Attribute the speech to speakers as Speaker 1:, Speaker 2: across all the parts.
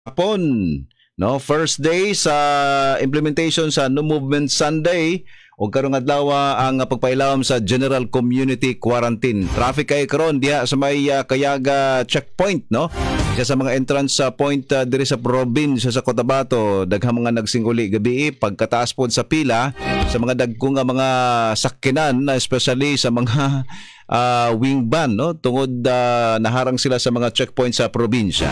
Speaker 1: Hapon, no? First day sa implementation sa No Movement Sunday o karong adlaw ang pagpailawom sa General Community Quarantine. Traffic kay karon diha sa may Kayaga checkpoint, no? Isa sa mga entrance sa point diri sa probinsya sa Cotabato, daghang mga nagsinguli gabi pagkataas pod sa pila sa mga dagko nga mga sakyanan, especially sa mga wing van, no? Tungod naharang sila sa mga checkpoint sa probinsya.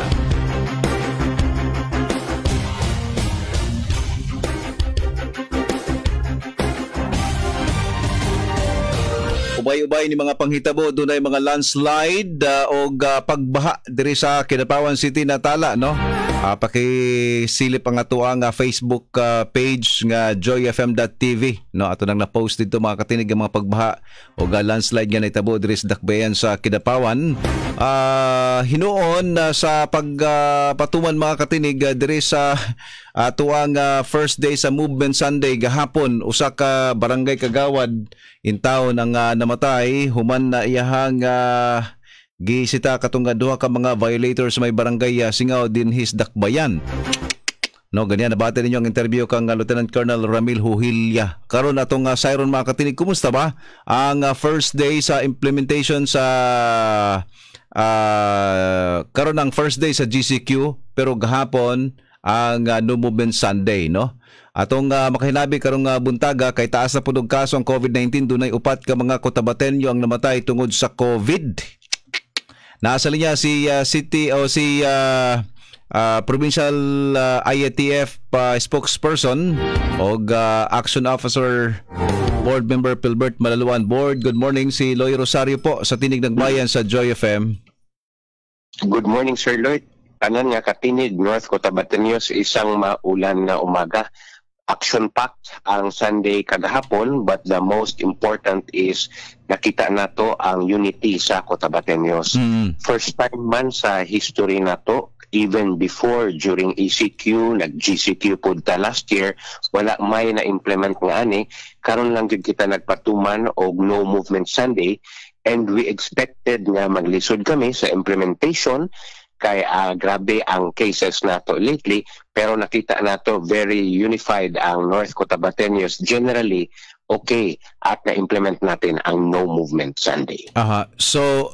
Speaker 1: Ubay-ubay ni mga panghitabo, dunay mga landslide o pagbaha diri sa Kidapawan City Natala, no? Pakisilip ang ato ang Facebook page nga joyfm.tv, no? Ato nang na-post dito mga katinig ang mga pagbaha o landslide nga naitabo diri sa Dakbayan sa Kidapawan. Hinuon sa pagpatuman mga katinig diri sa tuang first day sa Movement Sunday gahapon, usa ka barangay kagawad intaw nang namatay human na iyahang gisita katong duha ka mga violators may barangay Singaw dinhis Dakbayan. No, ganyan nabati ninyo ang interview kang Lieutenant Colonel Ramil Huhilya. Karon atong siren mga katinig, kumusta ba ang first day sa implementation sa karon ang first day sa GCQ pero gahapon ang No Movement Sunday, no? Atong makahinabi karong buntaga kay taas na pud og kaso ang COVID-19, dunay upat ka mga Cotabateño ang namatay tungod sa COVID. Nasa linya si city o si provincial IATF spokesperson o action officer board member Pilbert Malaluan. Board, good morning, si Loy Rosario po sa Tinig ng Bayan sa Joy FM.
Speaker 2: Good morning, Sir Lloyd. Tanan nga katinig North Cotabateños, isang maulan na umaga. Action-packed ang Sunday kagahapon, but the most important is nakita nato ang unity sa Cotabateños. First time man sa history nato, even before during ECQ, nag-GCQ po last year, wala may na-implement nga ani. Karon lang jud kita nagpatuman og No Movement Sunday, and we expected nga maglisod kami sa implementation kay grabe ang cases nato lately, pero nakita nato very unified ang North Cotabateños generally okay at na-implement natin ang No Movement Sunday.
Speaker 1: So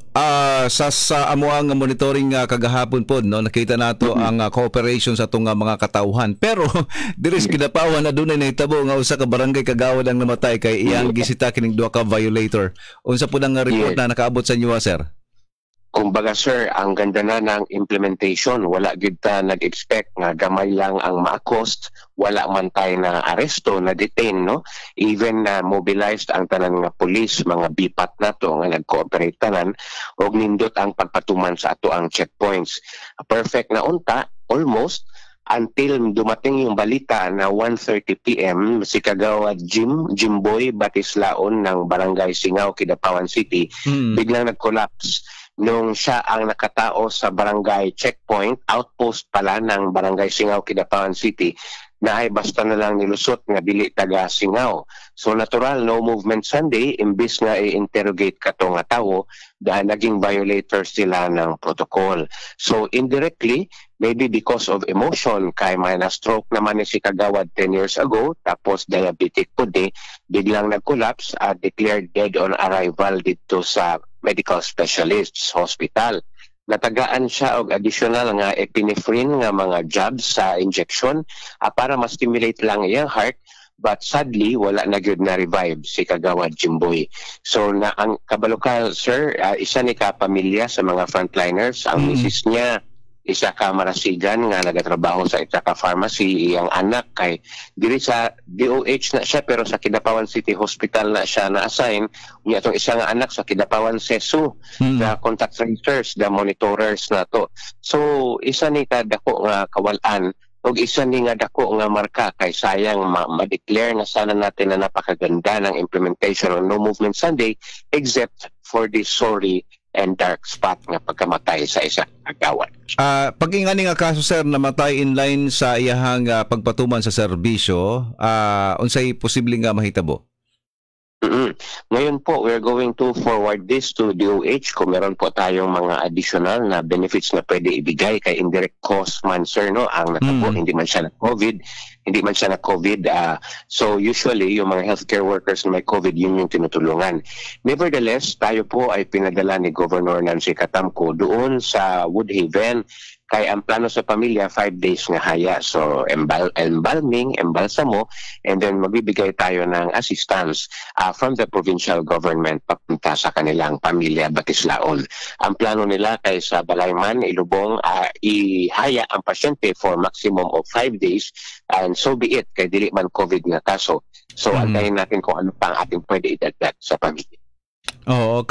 Speaker 1: sa amo ang monitoring kagahapon po, no, nakita nato ang cooperation sa itong mga katauhan, pero diris Kidapawan na dunay nahitabo nga usa ka barangay kagawad ang namatay kay iyang gisita kining duha ka violator. Unsa po ang report na nakaabot sa inyo, sir?
Speaker 2: Kumbaga sir, ang ganda na ng implementation. Wala gid ta nag-expect nga gamay lang ang ma-cost, wala man tayo na aresto, na detain, no? Even na mobilized ang tanan nga police, mga bipat na to nga nag-cooperate tanan, og nindot ang pagpatuman sa ato ang checkpoints. Perfect na unta, almost, until dumating yung balita na 1:30 PM si Kagawad Jimboy Batislaon ng Barangay Singaw, Kidapawan City, biglang nag-collapse nung siya ang nakatao sa barangay checkpoint, outpost pala ng Barangay Singaw, Kidapawan City, na ay basta na lang nilusot nga dili taga Singaw. So natural, No Movement Sunday, imbis nga i-interrogate ka to nga tao, dahil naging violators sila ng protocol. So indirectly, maybe because of emotion, kay may na-stroke naman ni si Kagawad 10 years ago, tapos diabetic po biglang nag-collapse at declared dead on arrival dito sa medical specialists hospital. Natagaan siya og additional nga epinephrine nga mga jabs sa injection para ma-stimulate lang iyang heart, but sadly wala na gyud na revive si Kagawad Jimboy. So na ang kabalokal sir, isa ni ka pamilya sa mga frontliners, ang misis niya isa ka marasigan nga nagatrabaho sa isa ka pharmacy, iyang anak kay diri sa DOH na siya pero sa Kidapawan City Hospital na siya na-assign, niya itong isa nga anak sa Kidapawan CESU, the contact tracers, the monitorers na to. So isa ni ka dako nga kawalan og isa ni nga dako nga marka kay sayang ma-declare na sana natin na napakaganda ng implementation of No Movement Sunday, except for this sorry and dark spot nga pagkamatay sa isa kagawad.
Speaker 1: Pag-ingani nga kaso sir namatay in line sa iyahang pagpatuman sa serbisyo, unsay posibleng nga mahitabo?
Speaker 2: Ngayon po, we're going to forward this to DOH kung meron po tayong mga additional na benefits na pwede ibigay kay indirect cost man, sir, no? Ang natabo, hindi man siya na COVID. So usually, yung mga healthcare workers na may COVID, yun yung tinutulungan. Nevertheless, tayo po ay pinadala ni Governor Nancy Catamco doon sa Woodhaven. Kaya ang plano sa pamilya, 5 days nga haya. So, embalming, embalsamo, and then magbibigay tayo ng assistance from the provincial government papunta sa kanilang pamilya, Batislaon. Ang plano nila kay sa Balayman, Ilubong, ihaya ang pasyente for maximum of 5 days, and so be it, kay dili man COVID nga kaso. So, antayin natin kung ano pa ang ating pwede idagdag sa pamilya.
Speaker 1: Oo,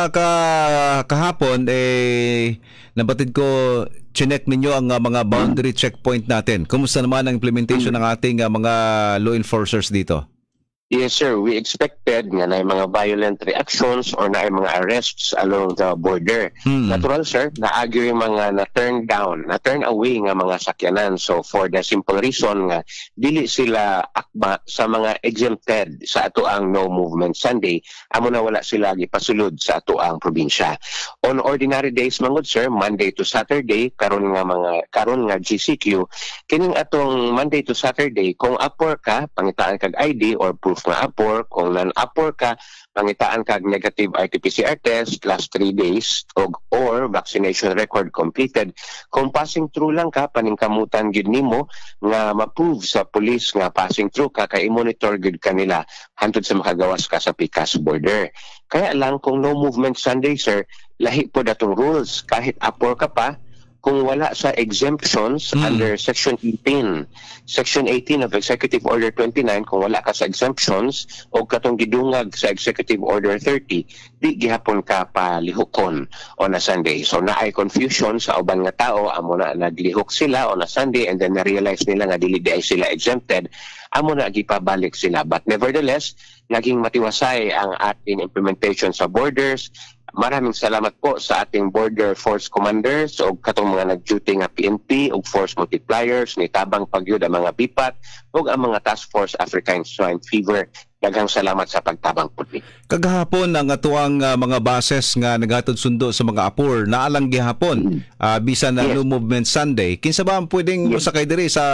Speaker 1: kahapon nabatid ko, chinek ninyo ang mga boundary checkpoint natin. Kumusta naman ang implementation ng ating mga law enforcers dito?
Speaker 2: Yes, sir. We expected nga na mga violent reactions or na mga arrests along the border. Natural, sir, naagyo yung mga na-turn down, na-turn away nga mga sakyanan. So, for the simple reason nga, dili sila akma sa mga exempted sa ato ang No Movement Sunday, amo na wala sila gipasulod sa ato ang probinsya. On ordinary days, mangod, sir, Monday to Saturday, karon nga GCQ, kining atong Monday to Saturday, kung upward ka, pangitaan kag ID or proof na upward, kung non-upward ka, pangitaan kag negative RT-PCR test last 3 days or vaccination record completed. Kung passing through lang ka, paningkamutan gid nimo nga ma-prove sa police nga passing through ka, kay monitor gid kanila hantod sa makagawas ka sa PICAS border. Kaya lang kung No Movement Sunday, sir, lahi po datong rules. Kahit upward ka pa, kung wala sa exemptions under Section 18. Section 18 of Executive Order 29, kung wala ka sa exemptions o katong gidungag sa Executive Order 30, di gihapon ka palihukon on a Sunday. So naay confusion sa uban nga tao, amo na naglihok sila on a Sunday and then na-realize nila nga dili di ay sila exempted, amo na gipabalik sila. But nevertheless, naging matiwasay ang ating implementation sa borders. Maraming salamat po sa ating border force commanders o katong mga nag-duty nga PNP o force multipliers, ni tabang pagyud ang mga BIPAT o ang mga task force African Swine Fever. Daghang salamat sa pagtabang puti.
Speaker 1: Kagahapon ang atuang mga bases nga naghatod sundo sa mga apur naalang gihapon bisan na No Movement Sunday. Kinsa ba ang pwedeng mosakay diri sa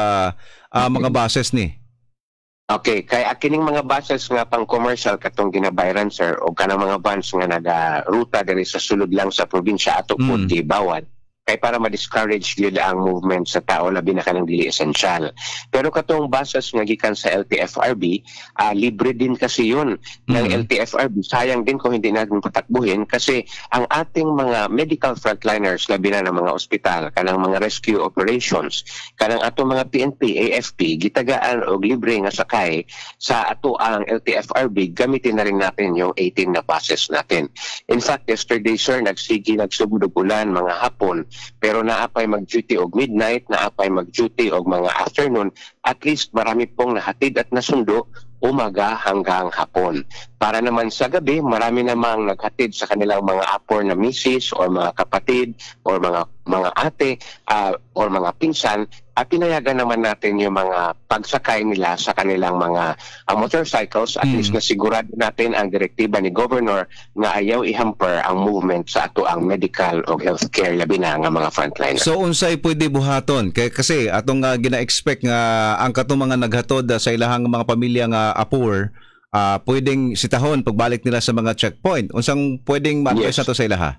Speaker 1: mga bases ni?
Speaker 2: Okay, kaya kining mga buses nga pang commercial katong ginabayran, sir, o kanang mga vans nga nagaruta diri sa sulod lang sa probinsya ato po bawat, kay para ma-discourage yun ang movement sa tao labi na kanang dili essential. Pero katong buses nga gikan sa LTFRB, libre din kasi yun ng LTFRB. Sayang din kung hindi natin patakbuhin kasi ang ating mga medical frontliners, labi na ng mga ospital, kanang mga rescue operations, kanang atong mga PNP, AFP, gitagaan o libre nga sakay sa ato ang LTFRB, gamitin na rin natin yung 18 na buses natin. In fact, yesterday, sir, nagsugdog ulan mga hapon, pero naapay mag-duty og midnight, naapay mag-duty og mga afternoon, at least marami pong nahatid at nasundo umaga hanggang hapon. Para naman sa gabi, marami namang naghatid sa kanilang mga apor na misis or mga kapatid or mga ate or mga pinsan, at pinayagan naman natin yung mga pagsakay nila sa kanilang mga motorcycles, at least na sigurado natin ang direktiba ni Governor na ayaw ihamper ang movement sa ato ang medical o healthcare labi na nga mga frontliners.
Speaker 1: So unsay pwede buhaton? Kasi atong gina-expect nga ang katong mga naghatod sa ilahang mga pamilya nga apur, pwedeng sitahon pagbalik nila sa mga checkpoint. Unsang pwedeng ma-advise na to sa ilaha?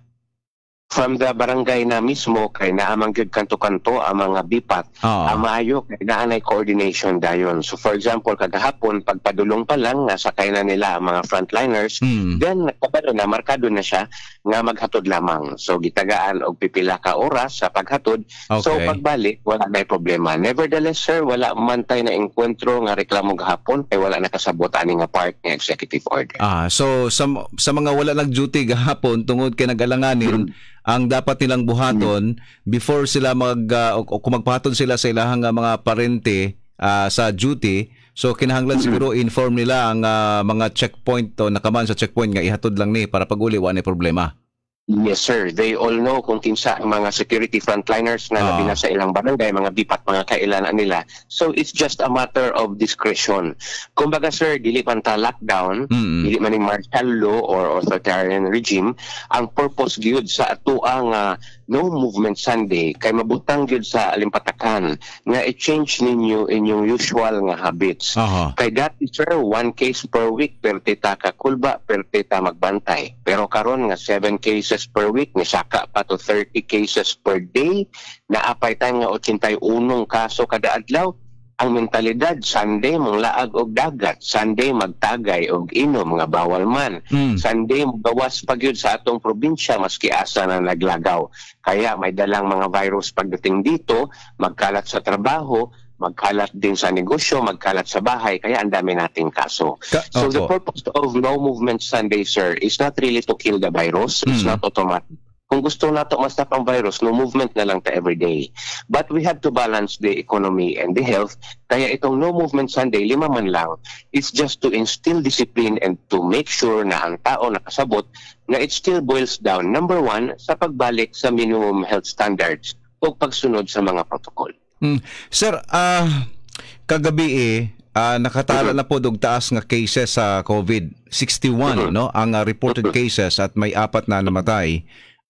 Speaker 2: From the barangay na mismo, kay naamang gyud kanto-kanto ang mga BIPAT, maayo kay naanay coordination dayon. So for example, kagahapon pagpadulong pa lang nga sakay na nila ang mga frontliners, then kabalo na markado na siya nga maghatod lamang. So gitagaan og pipila ka oras sa paghatod. Okay. So pagbalik wala na problema. Nevertheless, sir, wala man tay na engkwentro nga reklamo gahapon kay wala nakasabot ani nga part ng executive order.
Speaker 1: So sa mga wala nag-duty gahapon tungod kay nag-alanganin, ang dapat nilang buhaton before sila kung magpahaton sila sa ilahang mga parente sa duty, so kinahanglan siguro inform nila ang mga checkpoint o nakaman sa checkpoint nga ihatod lang ni para pag-uli wala ni problema.
Speaker 2: Yes, sir. They all know kung kinsa ang mga security frontliners na labi na sa ilang barangay, mga bipat, mga kailangan nila. So, it's just a matter of discretion. Kumbaga, sir, dili man ta lockdown, dili man yung martial law or authoritarian regime. Ang purpose gyud sa ato ang no movement Sunday, kay mabutang gyud sa alimpatakan nga i-change ninyo inyong usual nga habits. Kay dati, sir, 1 case per week, perti ta kakulba, perti ta magbantay. Pero karon nga 7 cases per week, ni saka pa to 30 cases per day, naapay tayo nga 81 kaso kada adlaw. Ang mentalidad, Sunday mong laag og dagat, Sunday magtagay og inom, mga bawal man. Sunday bawas pagyud sa atong probinsya maski asa na naglagaw. Kaya may dalang mga virus pagdating dito, magkalat sa trabaho, magkalat din sa negosyo, magkalat sa bahay, kaya ang dami nating kaso. So the purpose of No Movement Sunday, sir, is not really to kill the virus. It's not automatic. Kung gusto nato ma-stop ang virus, no movement na lang ta everyday. But we have to balance the economy and the health. Kaya itong No Movement Sunday, 5 man lang, it's just to instill discipline and to make sure na ang tao nakasabot na it still boils down, number 1, sa pagbalik sa minimum health standards o pagsunod sa mga protocol.
Speaker 1: Sir, kagabi nakatala na po og taas nga cases sa COVID. 61 no ang reported cases at may 4 na namatay.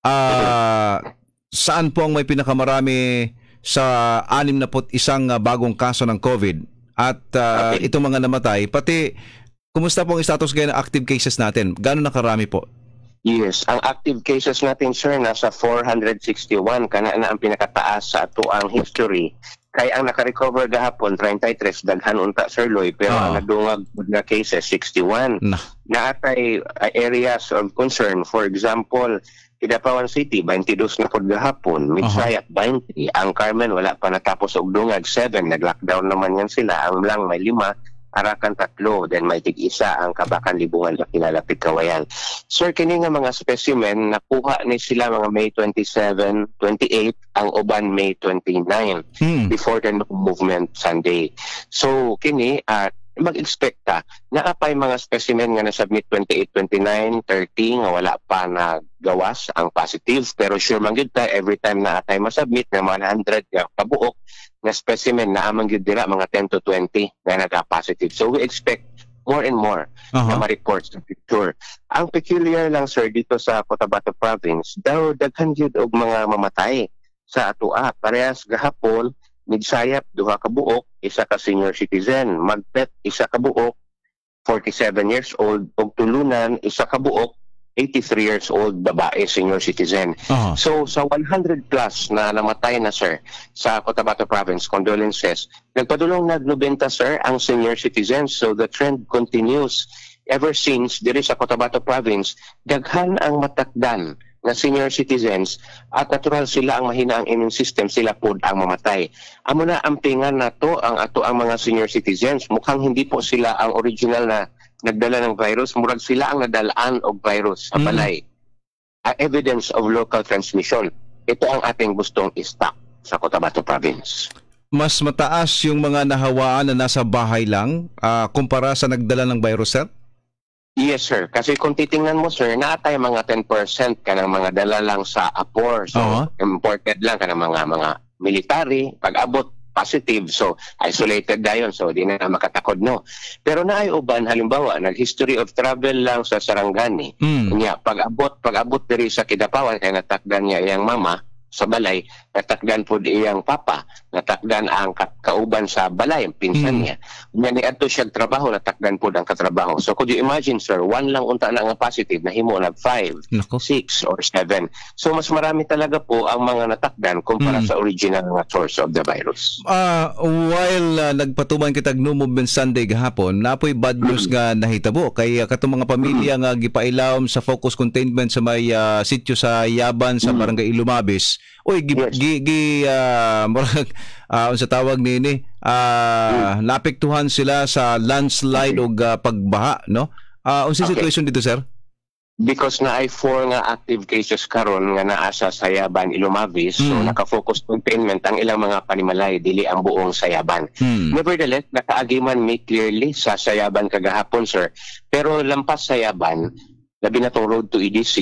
Speaker 1: Saan po ang may pinakamarami sa 61 bagong kaso ng COVID at itong mga namatay, pati kumusta po ang status ngayon ng active cases natin? Gaano na karami po?
Speaker 2: Yes, ang active cases natin, sir, nasa 461, kana na ang pinakataas sa ato ang history. Kaya ang naka-recover gahapon 33, daghan unta, Sir Loy, pero ang nadungag na cases 61. Naatay areas of concern, for example, Kidapawan City 22 na pod gahapon, Midsayat 20, ang Carmen wala pa natapos og dungag 7, nag-lockdown naman yan sila, ang lang may 5, Arakan 3, then may tig-isa ang Kabakan Libungan na kinalapit Kawayan. Sir, kini nga mga specimen nakuha ni sila mga May 27, 28, ang uban May 29 before the No Movement Sunday. So kini mag-expect ta na apay mga specimen nga na-submit 28, 29, 30 nga wala pa na gawas ang positive, pero sure man gyud ta every time na atay masubmit na 100 nga kabuok na specimen na amang gyud dira mga 10 to 20 na naga-positive. So we expect more and more na ma-report sa picture. Ang peculiar lang, sir, dito sa Cotabato Province, daw daghan gyud og mga mamatay sa atoa. Parehas gahapon, Midsayap 2 ka buok, 1 ka senior citizen. Magpet 1 ka buok, 47 years old. Og Tulunan 1 ka buok, 83 years old, babae, senior citizen. So sa 100 plus na namatay na, sir, sa Cotabato Province, condolences. Nagpadulong nag-90, sir, ang senior citizens. So the trend continues. Ever since diri sa Cotabato Province, daghan ang matakdan na senior citizens at natural sila ang mahina ang immune system, sila pod ang mamatay. Amo na ampingan nato ang ato ang mga senior citizens. Mukhang hindi po sila ang original na nagdala ng virus, murag sila ang nadalaan og virus sa balay. Evidence of local transmission. Ito ang ating gustong i-stop sa Cotabato Province.
Speaker 1: Mas mataas yung mga nahawaan na nasa bahay lang kumpara sa nagdala ng virus, sir?
Speaker 2: Yes, sir. Kasi kung titingnan mo, sir, naatay mga 10% ka ng mga dala lang sa APOR. So, imported lang ka ng mga military. Pag-abot, positive. So, isolated na yun. So, di na makatakod, no? Pero naay uban, halimbawa, nag-history of travel lang sa Sarangani. Pag-abot diri sa Kidapawan, kaya natakdan niya iyang mama sa balay, natakdan po iyang papa, natakdan ang kauban sa balay, ang pinsan niya. Nga ni adto siya trabaho, natakdan po ang katrabaho. So could you imagine, sir, 1 lang unta na nga positive, na himo na 5, 6, or 7. So mas marami talaga po ang mga natakdan kumpara sa original nga source of the virus.
Speaker 1: While nagpatuman kitag No Movement Sunday gahapon, napoy bad news nga nahitabo kay katong mga pamilya nga gipailawom sa focus containment sa may sitio sa Yaban sa Barangay Ilumabis. Oy, sa tawag nini, napektuhan sila sa landslide o pagbaha, no? Unsa situation dito, sir?
Speaker 2: Because na ay 4 nga active cases karon nga naa sa Sayaban, Ilumabis, so naka-focus containment ang ilang mga panimalay, dili ang buong Sayaban. Nevertheless, nakaagiman may clearly sa Sayaban kagahapon, sir. Pero lampas Sayaban, labi na tong road to EDC,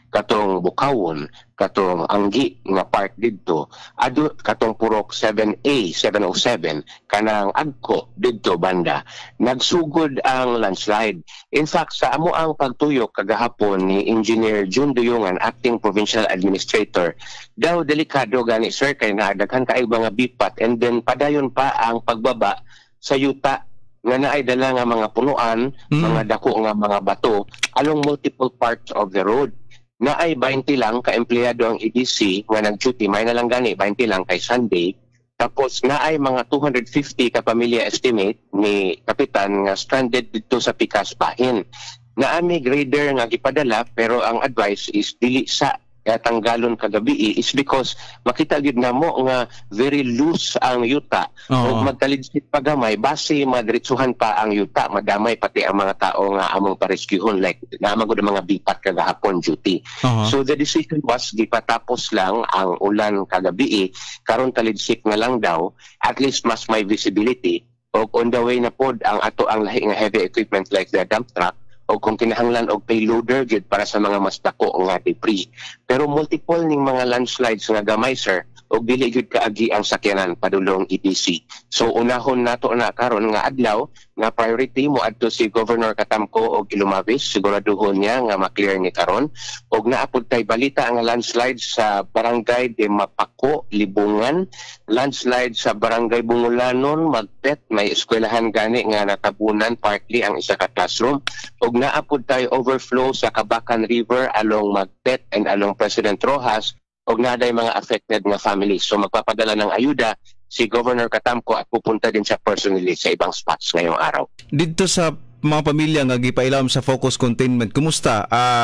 Speaker 2: katong Bukawon, katong Anggi nga part didto, adu katong Purok 7A 707 kanang Agko didto banda. Nagsugod ang landslide. In fact, sa amo ang pagtuyok kagahapon ni Engineer June Duyongan, acting provincial administrator, daw delikado gani sir kay naadaghan kaay mga bipat, and then padayon pa ang pagbaba sa yuta nga naay dala nga mga punuan, mga dako nga mga bato along multiple parts of the road. Naay 20 lang ka empleyado ang EDC nga nag-duty, may na lang gani 20 lang kay Sunday. Tapos naay mga 250 ka pamilya estimate ni kapitan nga stranded dito sa Pikas Bahin. Naami grader nga gipadala, pero ang advice is dili sa tanggalon kagabi is because makita gid namo nga very loose ang yuta. Ug magtalidsik pa gamay base madritsuhan pa ang yuta, madamay pati ang mga tao nga among pareskyuhon, like naamang gud mga bipat kagahapon duty. So the decision was gipatapos lang ang ulan kagabi, karon talidsik na lang daw, at least mas may visibility, og on the way na pod ang ato ang lahi nga heavy equipment like the dump truck, o kung kinahanglan og payloader gid para sa mga mas dako nga debris. Pero multiple ning mga landslides nga gamay sir, og dili gid kaagi ang sakyanan padulong EDC. So unahon nato na karon nga adlaw nga priority mo adto si Governor Katamko og Ilumabis, siguraduhon niya nga ma-clear ni karon. Og naapod tay balita ang landslide sa Barangay de Mapako, Libungan, landslide sa Barangay Bungulanon, Magpet, may eskwelahan gani nga natabunan partly ang isa ka classroom. Og naapod tayo overflow sa Kabakan River along Magpet and along President Rojas, og naday mga affected nga families. So magpapadala ng ayuda si Governor Katamko at pupunta din siya personally sa ibang spots ngayong araw.
Speaker 1: Dito sa mga pamilya nga gipailam sa focus containment, kumusta?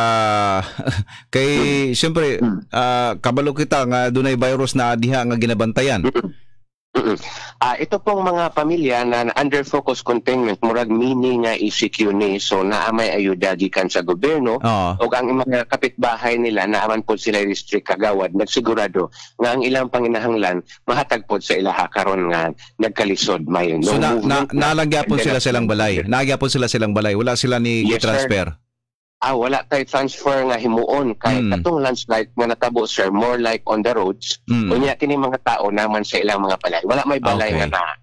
Speaker 1: Kay siyempre kabalo kita nga dunay virus na diha nga ginabantayan.
Speaker 2: Ito pong mga pamilya na under focus containment, murag mini nga ECQ ni, so naamay ayuda gikan sa gobyerno, o ang mga kapitbahay nila naaman po sila district kagawad, nagsigurado nga ang ilang panginahanglan mahatag po sa ilaha karon nga nagkalisod may no.
Speaker 1: So nalagyapon sila silang balay. Nagyapon sila silang balay. Wala sila ni transfer.
Speaker 2: Wala tayo transfer nga himuon kay katong landslide nga natabo sir, more like on the roads. Unya kini mga tao naman sa ilang mga balay. Wala may balay nga na.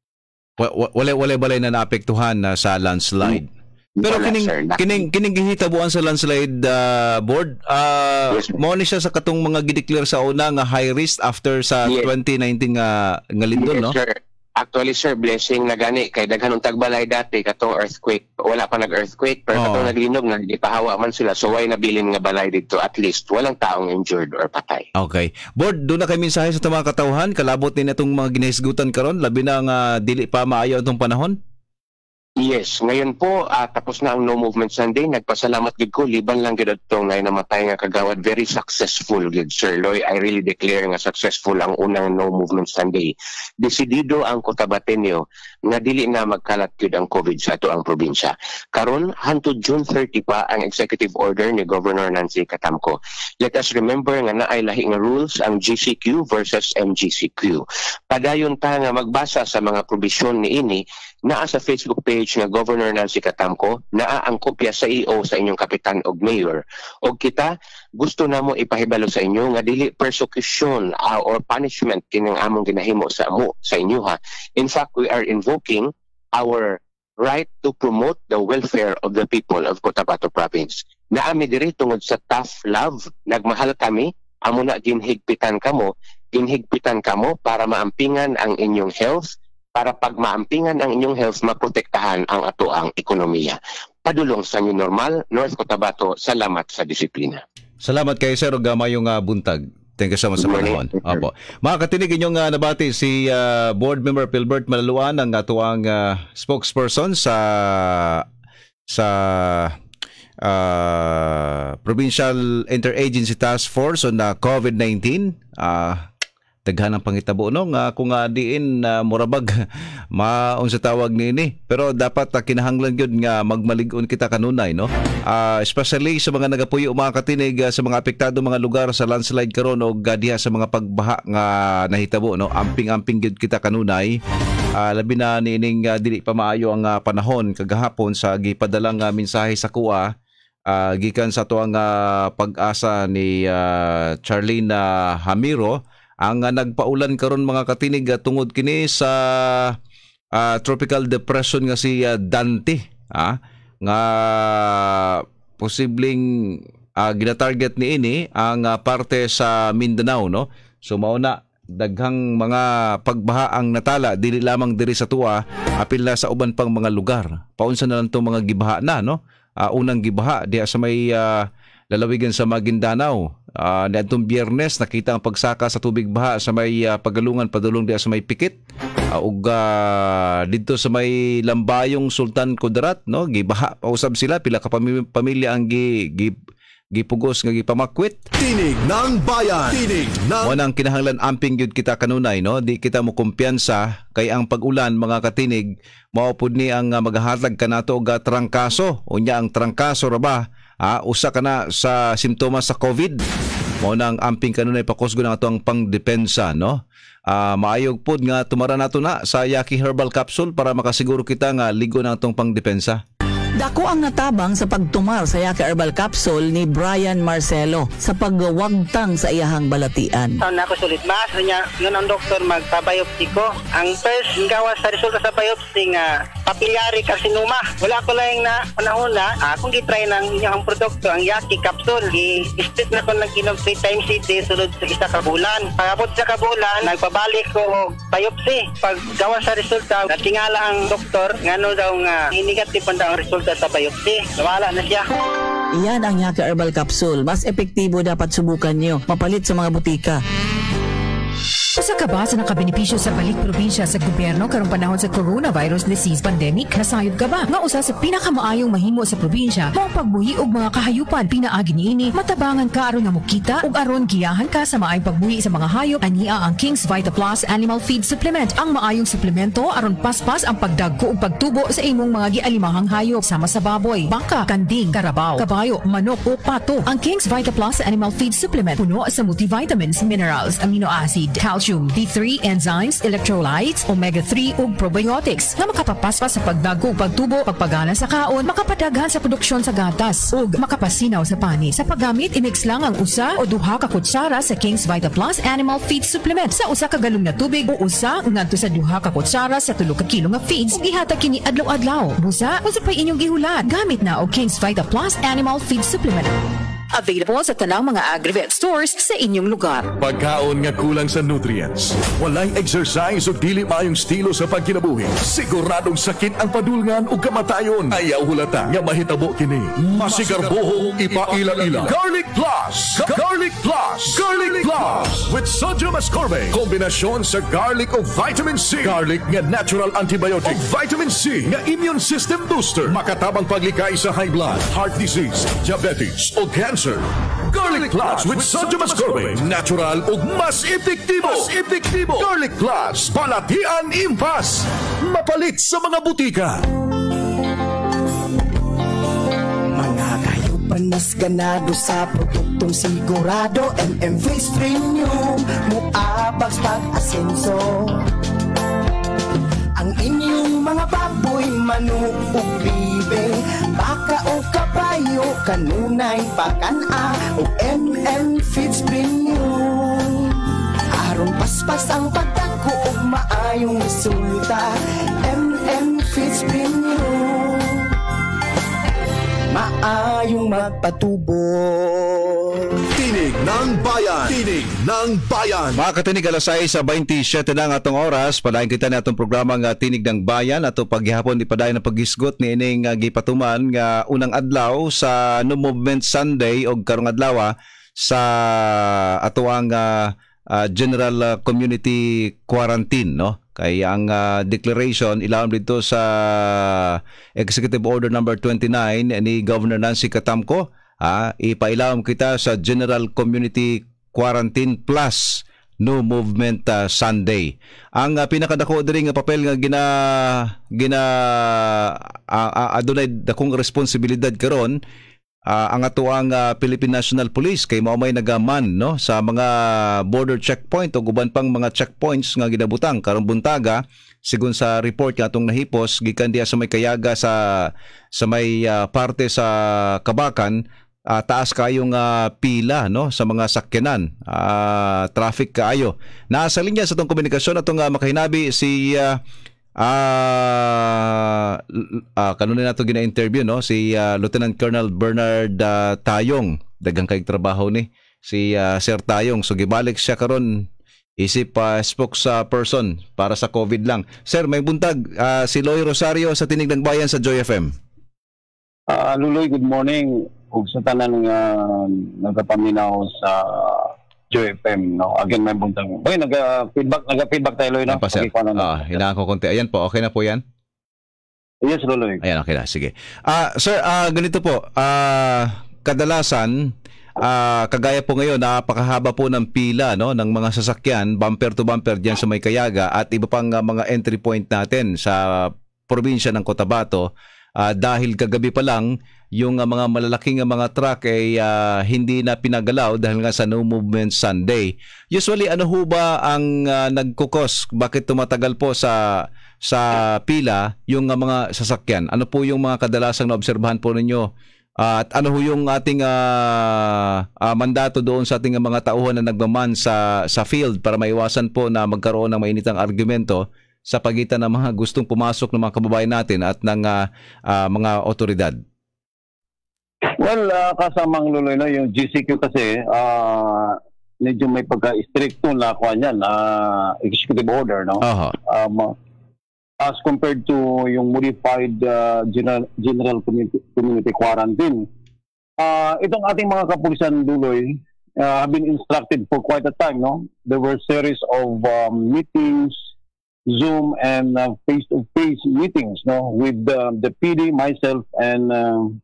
Speaker 1: Wala balay na naapektuhan sa landslide. Pero kining gihitabuan sa landslide board, mo ni siya sa katong mga gideclare sa una nga high risk after sa 2019 nga lindol, no?
Speaker 2: Sir. Actually sir, blessing na gani kay daghan ng tagbalay dati katong earthquake, wala pa nag-earthquake, pero katong naglinog na gipahawa man sila, so way nabilin nga balay dito, at least walang taong injured or patay.
Speaker 1: Okay. Board, doon na kay mensahe sa mga katawhan, kalabot din itong mga ginahisgutan karon, labi na nga dili pa maayo itong panahon?
Speaker 2: Yes, ngayon po tapos na ang No Movement Sunday. Nagpasalamat gid ko, liban lang gid adto ngay namatay nga kagawad, very successful gid Sir Loy. I really declare nga successful ang unang No Movement Sunday. Desidido ang Cotabateño nga dili na magkalat gid ang COVID sa ato ang probinsya. Karon hangtod June 30 pa ang executive order ni Governor Nancy Katamko. Let us remember nga naay lahi nga rules ang GCQ versus MGCQ. Padayon ta nga magbasa sa mga probisyon niini. Naa sa Facebook page nga Governor Nancy Katamko, naa ang kopya sa iyo sa inyong kapitan og mayor. Og kita gusto namo ipahibalo sa inyo nga dili persecution or punishment kining among ginahimo sa inyo ha. In fact, we are invoking our right to promote the welfare of the people of Cotabato Province. Naami diri tungod sa tough love, nagmahal kami, amo na ginhigpitan kamo para maampingan ang inyong health, para pag maampingan ang inyong health, maprotektahan ang ato ang ekonomiya. Padulong sa New Normal, North Cotabato, salamat sa disiplina.
Speaker 1: Salamat kay Sir Gamayong buntag. Thank you so much sa panahon. Opo. Mga katinig inyong nabati si Board Member Pilbert Malaluan, ang atuang spokesperson sa Provincial Interagency Task Force on COVID-19. Daghan ang pangitabo no nga kung diin murabag maun sa tawag niini, pero dapat kinahanglan gyud nga magmalig-on kita kanunay no, especially sa mga nagapuyo mga katinig sa mga apektado mga lugar sa landslide karon og diha sa mga pagbaha nga nahitabo no, amping gyud kita kanunay. Labi na niining dili pa maayo ang panahon kagahapon sa gipadalang mensahe sa kuha gikan sa tuang pag-asa ni Charlene Hamiro ang nagpaulan karon mga katinig tungod kini sa tropical depression nga si Dante, nga posibleng gina-target ni ini ang parte sa Mindanao, no? So mao na daghang mga pagbaha ang natala dili lamang diri sa tuwa, apil na sa uban pang mga lugar. Paunsa na lang to mga gibaha na, no? Unang gibaha diya sa may lalawigan sa Maguindanao. Niadtong Biyernes nakita ang pagsaka sa tubig baha sa may Pagalungan padulong diya sa may Pikit. Ug didto sa may Lambayong Sultan Kudarat, no? Gibaha pausab sila, pila ka pamilya ang gipugos nga gipamakwit.
Speaker 3: Tinig ng Bayan. Tinig ng...
Speaker 1: Mo nang kinahanglan amping gyud kita kanunay, no? Di kita mo kumpiyansa kay ang pag-ulan mga katinig mao pud ni ang magahatag kanato og trangkaso. Unya ang trangkaso ra ba usa kana sa simptomas sa COVID. Mo nang amping kanunay pakusgo na ato ang pangdepensa, no? Maayog pod nga tumara nato na sa Yaki Herbal Capsule para makasiguro kita nga ligo na atong pangdepensa.
Speaker 4: Dako ang natabang sa pagtumar sa Yaki Herbal Capsule ni Brian Marcelo sa pagwagtang sa iyahang balatian.
Speaker 5: Saan ako sulit mas niya ngon ang doktor magpabiopsy ko. Ang first gawas sa resulta sa biopsy nga papillary carcinoma. Wala ko lang na panahon na akong gitry ng inyong produkto ang Yaki Capsule. I-split na ko nag-inom 3 times a day sulod sa isa ka bulan. Pagabot sa kabulan, nagpabalik ko og biopsy. Pag gawas sa resulta, natingala ang doktor ngano daw nga negative pa ang resulta sa biopsy. Nawala na siya.
Speaker 4: Iyan ang Yaki Herbal Capsule. Mas epektibo dapat subukan nyo. Mapalit sa mga butika.
Speaker 6: Usa ka ba sa nakabenepisyo sa balik probinsya sa gobyerno karong panahon sa coronavirus disease pandemic? Nasayod ka ba? Nga usa sa pinakamaayong mahimo sa probinsya mao pagbuhi og mga kahayupan. Pinaagi niini matabangan ka aron nga mukita ug aron giyahan ka sa maayong pagbuhi sa mga hayop. Ania ang King's Vita Plus Animal Feed Supplement, ang maayong suplemento aron paspas ang pagdagko ug pagtubo sa imong mga gialimahang hayop sama sa baboy, baka, kanding, karabaw, kabayo, manok o pato. Ang King's Vita Plus Animal Feed Supplement puno sa multivitamins, minerals, amino acid, calcium, D3 enzymes, electrolytes, omega-3 ug probiotics nga makapapaspas sa pagdagko ug pagtubo, pagpagana sa kaon, makapadaghan sa produksyon sa gatas ug makapasinaw sa pani. Sa paggamit, imix lang ang usa o duha ka kutsara sa King's Vita Plus Animal Feed Supplement sa usa ka galon nga tubig o usa ngadto sa duha ka kutsara sa 3 ka kilo nga feeds ug ihatag kini adlaw-adlaw. Busa, unsa pay inyong gihulat? Gamit na og King's Vita Plus Animal Feed Supplement. Available sa tanang mga Agrivet stores sa inyong lugar.
Speaker 3: Pagkaon nga kulang sa nutrients, walay exercise o dili maayong stilo sa pagkinabuhi, siguradong sakit ang padulngan o kamatayon. Ayaw hulata nga mahitabo kini. Masigarbohong ipaila-ila. Garlic Plus! Garlic Plus! Garlic Plus! With sodium ascorbate. Kombinasyon sa garlic o vitamin C. Garlic nga natural antibiotic. O vitamin C nga immune system booster. Makatabang paglikay sa high blood, heart disease, diabetes o cancer. Garlic Plus with sodium ascorbate. Natural ug mas epektibo. Garlic Plus. Palatian impas. Mapalit sa mga butika.
Speaker 7: Mga kayupan mas ganado sa produktong sigurado. MMV's Premium. Muabag pag-asenso. Ang inyong mga baboy, manok o bibe, baka o kabayo, kanunay pakana o Feeds Premium. Aron paspas ang pagdako o maayong resulta. Feeds Premium. Maayong magpatubo.
Speaker 3: Tinig ng Bayan. Tinig ng Bayan.
Speaker 1: Mga katinig, alas 6:27 na ang atong oras. Padayon kita na atong programa nga Tinig ng Bayan. Ato paghihapon di padayon na paghisgot ni ining gipatuman nga unang adlaw sa No Movement Sunday o karong adlaw sa ato ang General Community Quarantine, no? Kay ang declaration ilawom dito sa Executive Order number 29 ni Governor Nancy Catamco. Ipailawom kita sa General Community Quarantine Plus No Movement Sunday. Ang pinakadako diri nga papel nga adunay dakong responsibilidad karon ang atuang Philippine National Police kay mao may nagaman no sa mga border checkpoint o guban pang mga checkpoints nga ginabutang karong buntaga sigon sa report nga atong nahipos gikan diha sa may kayaga sa may parte sa Kabakan. Taas kayong pila no sa mga sakyanan, traffic kaayo. Nasa linya sa itong komunikasyon atong makahinabi si kanunin nato gina-interview no si Lieutenant Colonel Bernard Tayong, daghang kay trabaho ni si Sir Tayong, so gibalik siya karon isip spokesperson para sa COVID lang. Sir, may buntag si Loy Rosario sa Tinig ng Bayan sa Joy FM.
Speaker 8: Luloy, good morning. Ug sa tanan nga nagapaminaw sa Joy FM, no. Again, may buntag. Okay, naga-feedback tayo, Loy, no.
Speaker 1: Hinaan ko konti. Ayan po, okay na po 'yan.
Speaker 8: Yes, Luloy.
Speaker 1: Ayan, okay na. Sige. Sir, ganito po. Kadalasan kagaya po ngayon, napakahaba po ng pila no ng mga sasakyan, bumper to bumper diyan sa may Kayaga at iba pang mga entry point natin sa probinsya ng Cotabato. Dahil kagabi pa lang yung mga malalaking mga truck ay hindi na pinagalaw dahil nga sa No Movement Sunday. Usually ano ho ba ang nagkukos? Bakit tumatagal po sa pila yung mga sasakyan? Ano po yung mga kadalasang naobserbahan po ninyo? At ano ho yung ating mandato doon sa ating mga tauhan na nagmaman sa field para maiwasan po na magkaroon ng mainitang argumento sa pagitan ng mga gustong pumasok ng mga kababayan natin at ng mga otoridad?
Speaker 8: Well, kasamang Luloy, no, yung GCQ kasi medyo may pagka-stricto na kuha niyan, executive order, no? As compared to yung modified general community quarantine. Itong ating mga kapulisan, Luloy, have been instructed for quite a time, no? There were series of meetings, Zoom and face-to-face meetings, no, with the PD, myself, and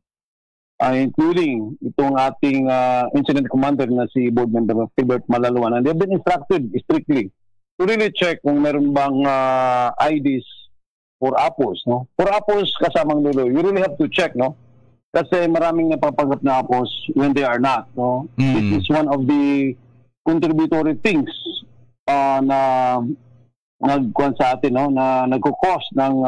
Speaker 8: including itong ating incident commander na si Board Member Philbert Malaluan. And they've been instructed strictly to really check kung meron bang IDs for APOS, no. For APOS, kasamang Luloy, you really have to check, no, kasi maraming napapagat na APOS when they are not, no. This is one of the contributory things na nagkuhan sa atin, no, na nagko-cause ng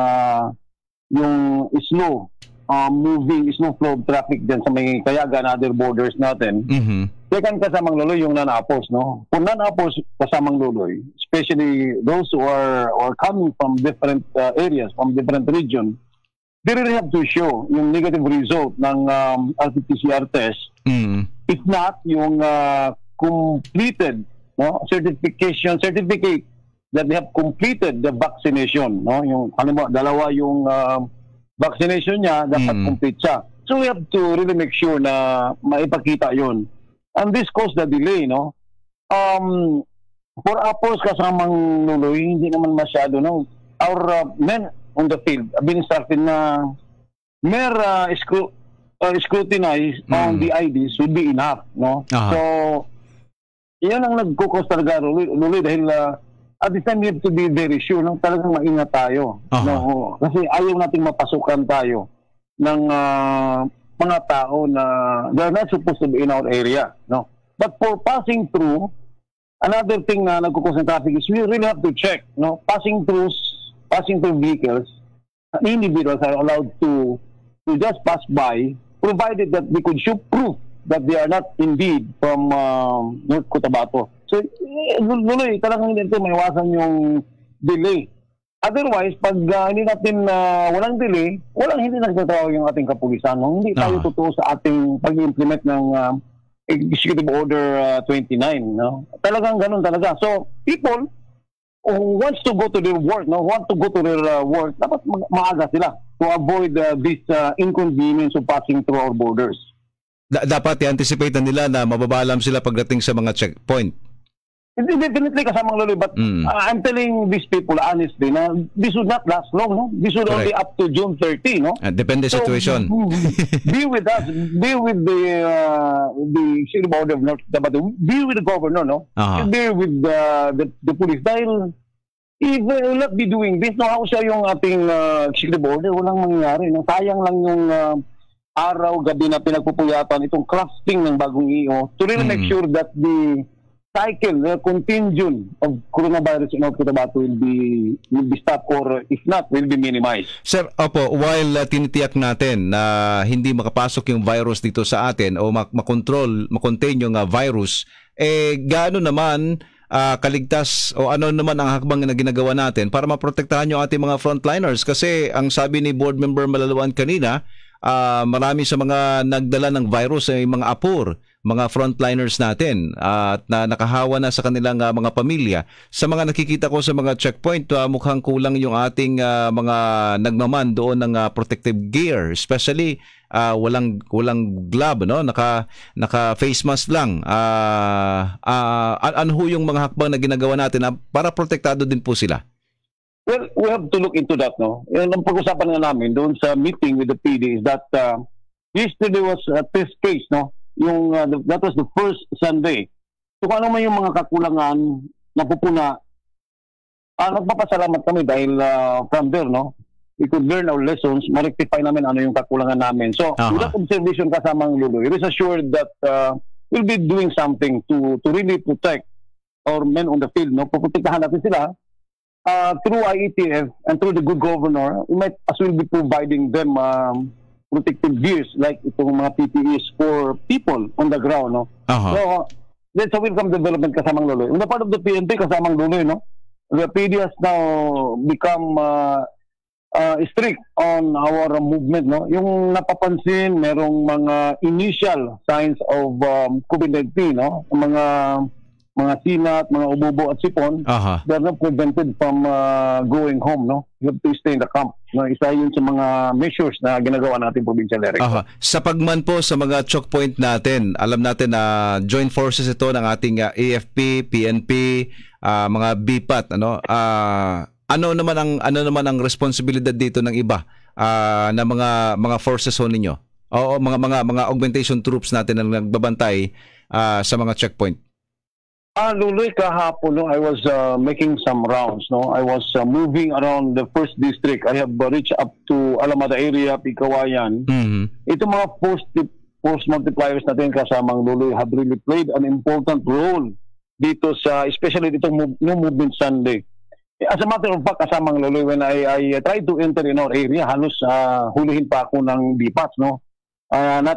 Speaker 8: yung slow flow of traffic din sa may Kayaga and other borders natin. Second, kasamang Luloy, yung non-APOS, no. Kung non-APOS, kasamang Luloy, especially those who are coming from different areas, from different regions, they really have to show yung negative result ng RT-PCR test. If not, yung completed, no, certificate that they have completed the vaccination, no? Yung halimbawa dalawa yung vaccination niya, dapat complete siya. So we have to really make sure na maipakita 'yon. And this caused the delay, no? For APOS, kasamang Luloy, hindi naman masyado, no? Our men on the field have been instructed na mere scrutinize on the IDs would be enough, no? So yan ang nagkukos talaga, Luloy, dahil at this time, we have to be very sure, no? Talagang maingat tayo. No? Kasi ayaw nating mapasukan tayo ng mga tao na they're not supposed to be in our area. No? But for passing through, another thing na nagkukos ng traffic is we really have to check. No? Passing through vehicles, individuals are allowed to just pass by, provided that they could show proof that they are not indeed from North Cotabato. So, Luloy, talagang dito may iwasan yung delay. Otherwise, pag hindi natin walang delay, hindi nagtatrabaho yung ating kapulisan. No? Hindi tayo totoo sa ating pag-implement ng Executive Order 29. No? Talagang ganun talaga. So, people who wants to go to their work, dapat maaga sila to avoid this inconvenience of passing through our borders.
Speaker 1: Dapat i-anticipate na nila na mababalam sila pagdating sa mga checkpoint.
Speaker 8: Definitely kasamang Luloy, but I'm telling these people honestly na this would not last long, no? This would only up to June 30, no?
Speaker 1: Depende sa situation.
Speaker 8: Be with us, be with the Executive Order of North Cotabato, be with the governor, no? Be with the police. Dahil if we will not be doing this, no, how siya yung ating Executive Order, walang mangyayari, no? Sayang lang yung araw-gabi na pinagpupuyatan itong crafting ng bagong EO to really make sure that the cycle, the contagion of coronavirus in North Cotabato will be stopped, or if not, will be minimized.
Speaker 1: Sir, opo, while tinitiyak natin na hindi makapasok yung virus dito sa atin o makontain yung virus, gaano naman kaligtas o ano naman ang hakbang na ginagawa natin para maprotektahan yung ating mga frontliners? Kasi ang sabi ni Board Member Malaluan kanina, marami sa mga nagdala ng virus ay mga apur, mga frontliners natin at na nakahawa na sa kanilang mga pamilya. Sa mga nakikita ko sa mga checkpoint, mukhang kulang yung ating mga nagmaman doon ng protective gear, especially walang glove, no? Naka face mask lang. Ano yung mga hakbang na ginagawa natin para protektado din po sila?
Speaker 8: Well, we have to look into that, no? Yung pag-usapan nga namin doon sa meeting with the PD is that yesterday was a test case, no? Yung that was the first Sunday. So kung ano man yung mga kakulangan na pupuna, nagpapasalamat kami dahil from there, no? We could learn our lessons, ma-rectify namin ano yung kakulangan namin. So, with that observation kasamang Lulu, it is assured that we'll be doing something to really protect our men on the field, no? Puputiktahan natin sila through IETF and through the good governor. We might as well be providing them protective gears like itong mga PPEs for people on the ground, no? So, that's a welcome development kasamang Lulu. On the part of the PNP kasamang Lulu, no? The PD has now become strict on our movement, no? Yung napapansin, merong mga initial signs of COVID-19, no? Mga sinat, mga ububo at sipon, they're not prevented from going home, no? You have to stay in the camp. No? Isa yun sa mga measures na ginagawa natin Provincial Director.
Speaker 1: Sa pagman po sa mga choke point natin, alam natin na joint forces ito ng ating AFP, PNP, mga BPAT, ano? Ano naman ang responsibilidad dito ng iba na mga forces ho ninyo? O mga augmentation troops natin na nagbabantay sa mga checkpoint.
Speaker 8: Luloy, kahapon, no, I was making some rounds, no. I was moving around the first district. I have reached up to Alamada area, Pikawayan. Ito mga force multipliers natin kasamang Luloy have really played an important role dito sa, especially dito no movement Sunday. As a matter of fact, kasamang Luloy, when I tried to enter in our area, halos hulihin pa ako ng BPATs, no. Not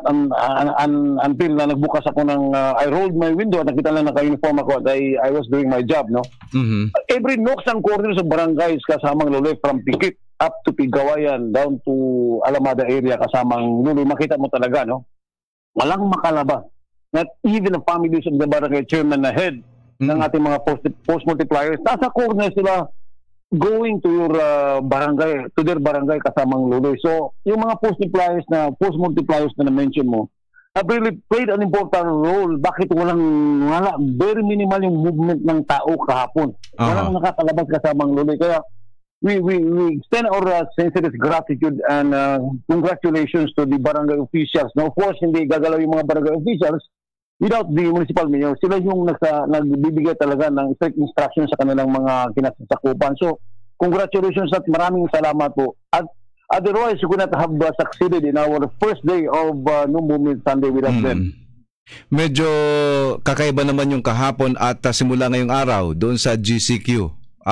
Speaker 8: until na nagbukas ako ng I rolled my window at nakita lang naka-uniform ako at I was doing my job, no. Every nooks and corners of barangays kasamang Luloy, from Pikit up to Pigawayan down to Alamada area kasamang Luloy, makita mo talaga, no, walang makalaba. Not even the families of the barangay chairman na head ng ating mga post multipliers, nasa corner sila going to your barangay, to their barangay kasamang Luloy. So, yung mga post multipliers na na-mention mo have really played an important role. Bakit wala, very minimal yung movement ng tao kahapon. Walang nakakalabas kasamang Luloy. Kaya, we extend our sincerest gratitude and congratulations to the barangay officials. Now, of course, hindi gagalaw yung mga barangay officials without the municipal mayor. Sila yung nagbibigay talaga ng strict instruction sa kanilang mga kinasasakupan. So, congratulations at maraming salamat po. At otherwise, you could not have succeeded in our first day of No Movement Sunday without them.
Speaker 1: Medyo kakaiba naman yung kahapon at simula ngayong araw doon sa GCQ.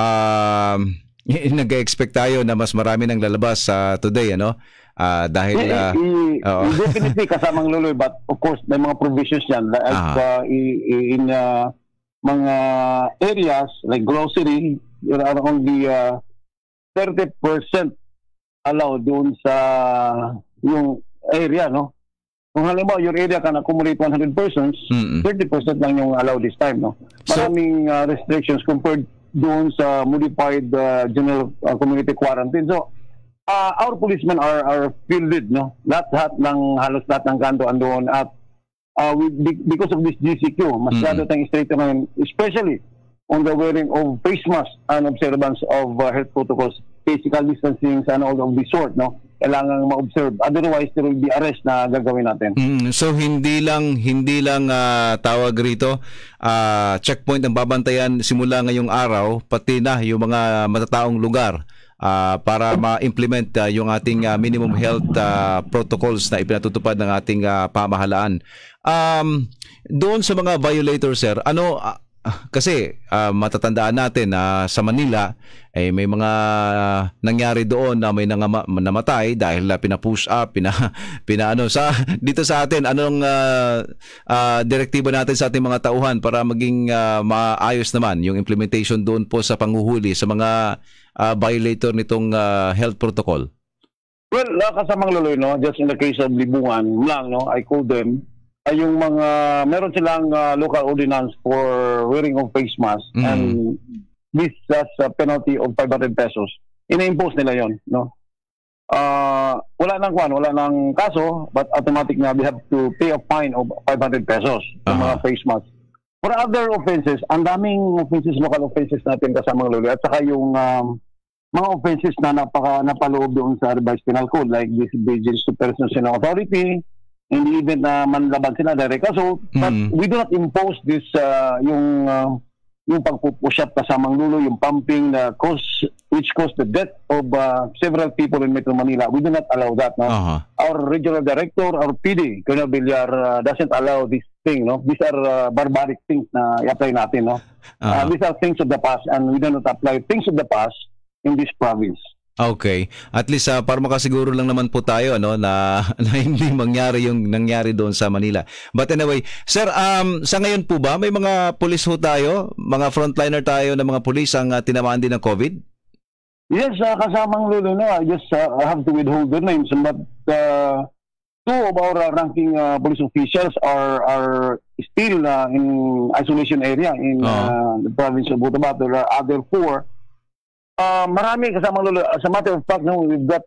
Speaker 1: Nag-expect tayo na mas marami nang lalabas today, ano? Dahil
Speaker 8: definitely kasamang Luloy, but of course may mga provisions yan in mga areas like grocery, there are only 30% allowed doon sa yung area, no. Kung halimbawa your area can accommodate 100 persons, 30% lang yung allowed this time, no. Maraming restrictions compared doon sa modified general community quarantine. So our policemen are fielded, no? Halos lahat ng kanto andoon at because of this GCQ, masyado tayong straight naman, especially on the wearing of face mask and observance of health protocols, physical distancing and all of the sort, no? Kailangan ma-observe. Otherwise, there will be arrest na gagawin natin.
Speaker 1: So hindi lang tawag rito checkpoint ang babantayan simula ngayong araw, pati na yung mga matataong lugar para ma-implement yung ating minimum health protocols na ipinatutupad ng ating pamahalaan. Doon sa mga violators, sir, kasi matatandaan natin na sa Manila may mga nangyari doon na may namatay dahil pina-push up, dito sa atin, anong direktiba natin sa ating mga tauhan para maging maayos naman yung implementation doon po sa panghuhuli sa mga violator nitong health protocol?
Speaker 8: Well, kasamang Luloy, no, just in the case of Libungan lang, no, I call them ay yung mga meron silang local ordinance for wearing of face mask, and this has a penalty of 500 pesos. Ina-impose nila yon, no. Wala nang kaso, but automatic na they have to pay a fine of 500 pesos sa mga face mask. For other offenses, ang daming offenses, local offenses natin kasamang Luloy, at saka yung mga offenses na napaloob doon sa revised penal code, like disobedience to persons in authority, in the event na manlaban sila direct assault. But we do not impose this, yung pagpupush up kasamang Lulo, yung pumping which caused the death of several people in Metro Manila. We do not allow that. No? Our regional director, our PD, Colonel Villar, doesn't allow this thing. No? These are barbaric things na i-apply natin. No? These are things of the past, and we do not apply things of the past in this province.
Speaker 1: Okay. At least para makasiguro lang naman po tayo na hindi mangyari yung nangyari doon sa Manila. But anyway, sir, sa ngayon po ba may mga pulis ho tayo, mga frontliner tayo na mga pulis ang tinamaan din ng COVID?
Speaker 8: Yes, kasamang Lulo, no. I just have to withhold their names, but two of our ranking police officials are still in isolation area in the province of Cotabato. There are other four. Marami kasama Lolo. As a matter of fact, no, we've got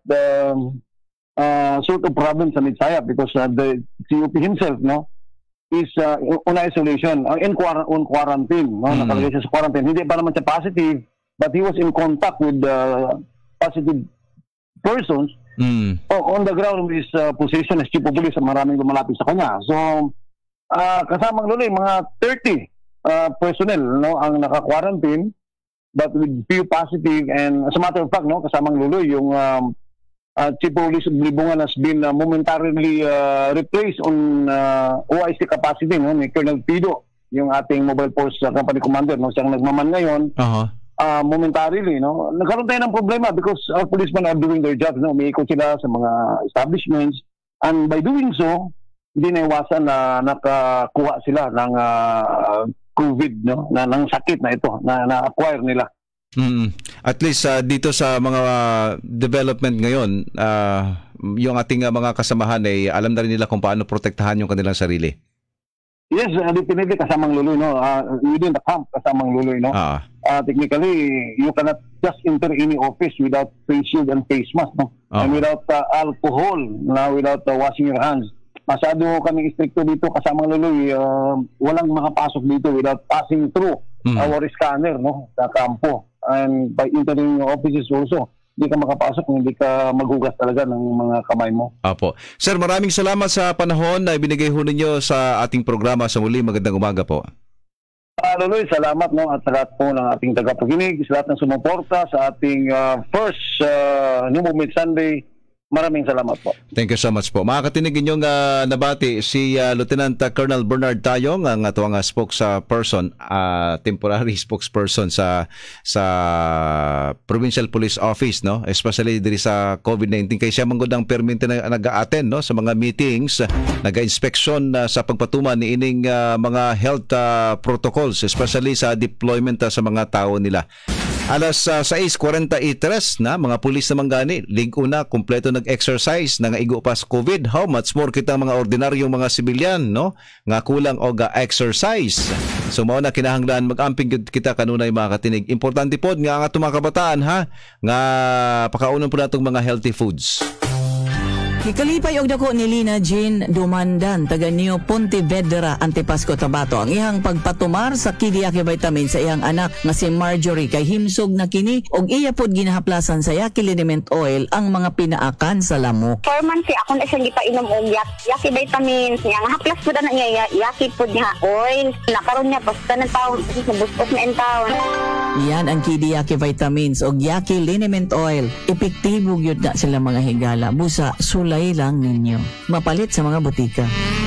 Speaker 8: sort of problem sa Mitsaya because the COP himself, no, is on isolation, on quarantine, no, nakalagay siya sa quarantine. Hindi pa naman siya positive, but he was in contact with positive persons on the ground with his position as chief of police. Maraming lumalapit sa kanya. So, kasamang Lolo, mga 30 personnel, no, ang naka-quarantine, but with few positive. And as a matter of fact, no, kasamang Luloy, yung Chief of Police of Libungan has been momentarily replaced on OIC capacity, no, ni Colonel Pido, yung ating mobile force company commander, no, siyang nagmaman ngayon. Momentarily, no, nagkaroon tayo ng problema because our policemen are doing their jobs, no, umiikot sila sa mga establishments, and by doing so, hindi naiwasan na nakakuha sila ng COVID, no, ng sakit na ito na-acquire nila.
Speaker 1: At least dito sa mga development ngayon, yung ating mga kasamahan ay alam na rin nila kung paano protektahan yung kanilang sarili.
Speaker 8: Yes, definitely kasamang Luloy, no. Within the camp kasamang Luloy, no. Technically, you cannot just enter any office without face shield and face mask, no. And without alcohol, without washing your hands. Masyado kaming stricto dito kasamang Luloy, walang makapasok dito without passing through our scanner, no, sa kampo. And by entering offices also, hindi ka makapasok kung hindi ka maghugas talaga ng mga kamay mo. Apo.
Speaker 1: Sir, maraming salamat sa panahon na ibinigay ho ninyo sa ating programa. Sa muli, magandang umaga po.
Speaker 8: Luloy, salamat, no, at sa lahat po ng ating tagapakinig, sa lahat ng sumuporta sa ating first New Movement Sunday. Maraming salamat po.
Speaker 1: Thank you so much po. Makakatinig inyong nabati si Lieutenant Colonel Bernard Tayong, ang atuang spokesperson, temporary spokesperson sa Provincial Police Office, no, especially diri sa COVID-19. Kay siya manggod ang permite na nag-attend, no, sa mga meetings, nag-inspeksyon sa pagpatuman ni ining mga health protocols, especially sa deployment sa mga tao nila. Alas 6:43 na, mga pulis naman gani, liguna, kumpleto nag-exercise, nangaigo pa sa COVID. How much more kita mga ordinaryong mga sibilyan, no, nga kulang og exercise. So mao na kinahanglan mag-amping kita kanunay mga katinig. Importante pod nga ato mga kabataan, ha, nga pakaunon po natong mga healthy foods.
Speaker 4: Gikalipay og dako ni Lina Jean Dumandan, taga Neo Pontevedra, Antipasco, Tabato, ang iyang pagpatumar sa Kiliaki Vitamin sa iyang anak nga si Marjorie kay himsog na kini og iya pod ginahaplasan sa Yaki Liniment Oil ang mga pinaakan sa lamok.
Speaker 9: 4 months ako na siya gipainom og Yaki Vitamins niya. Nga haplas po na niya Yaki pod niya oil. Nakaroon niya basta ng taon sa busok na taon.
Speaker 4: Yan ang Kiliaki Vitamins og Yaki Liniment Oil. Epektibo gyud na sila mga higala. Busa sulay lang ninyo. Mapalit sa mga butika.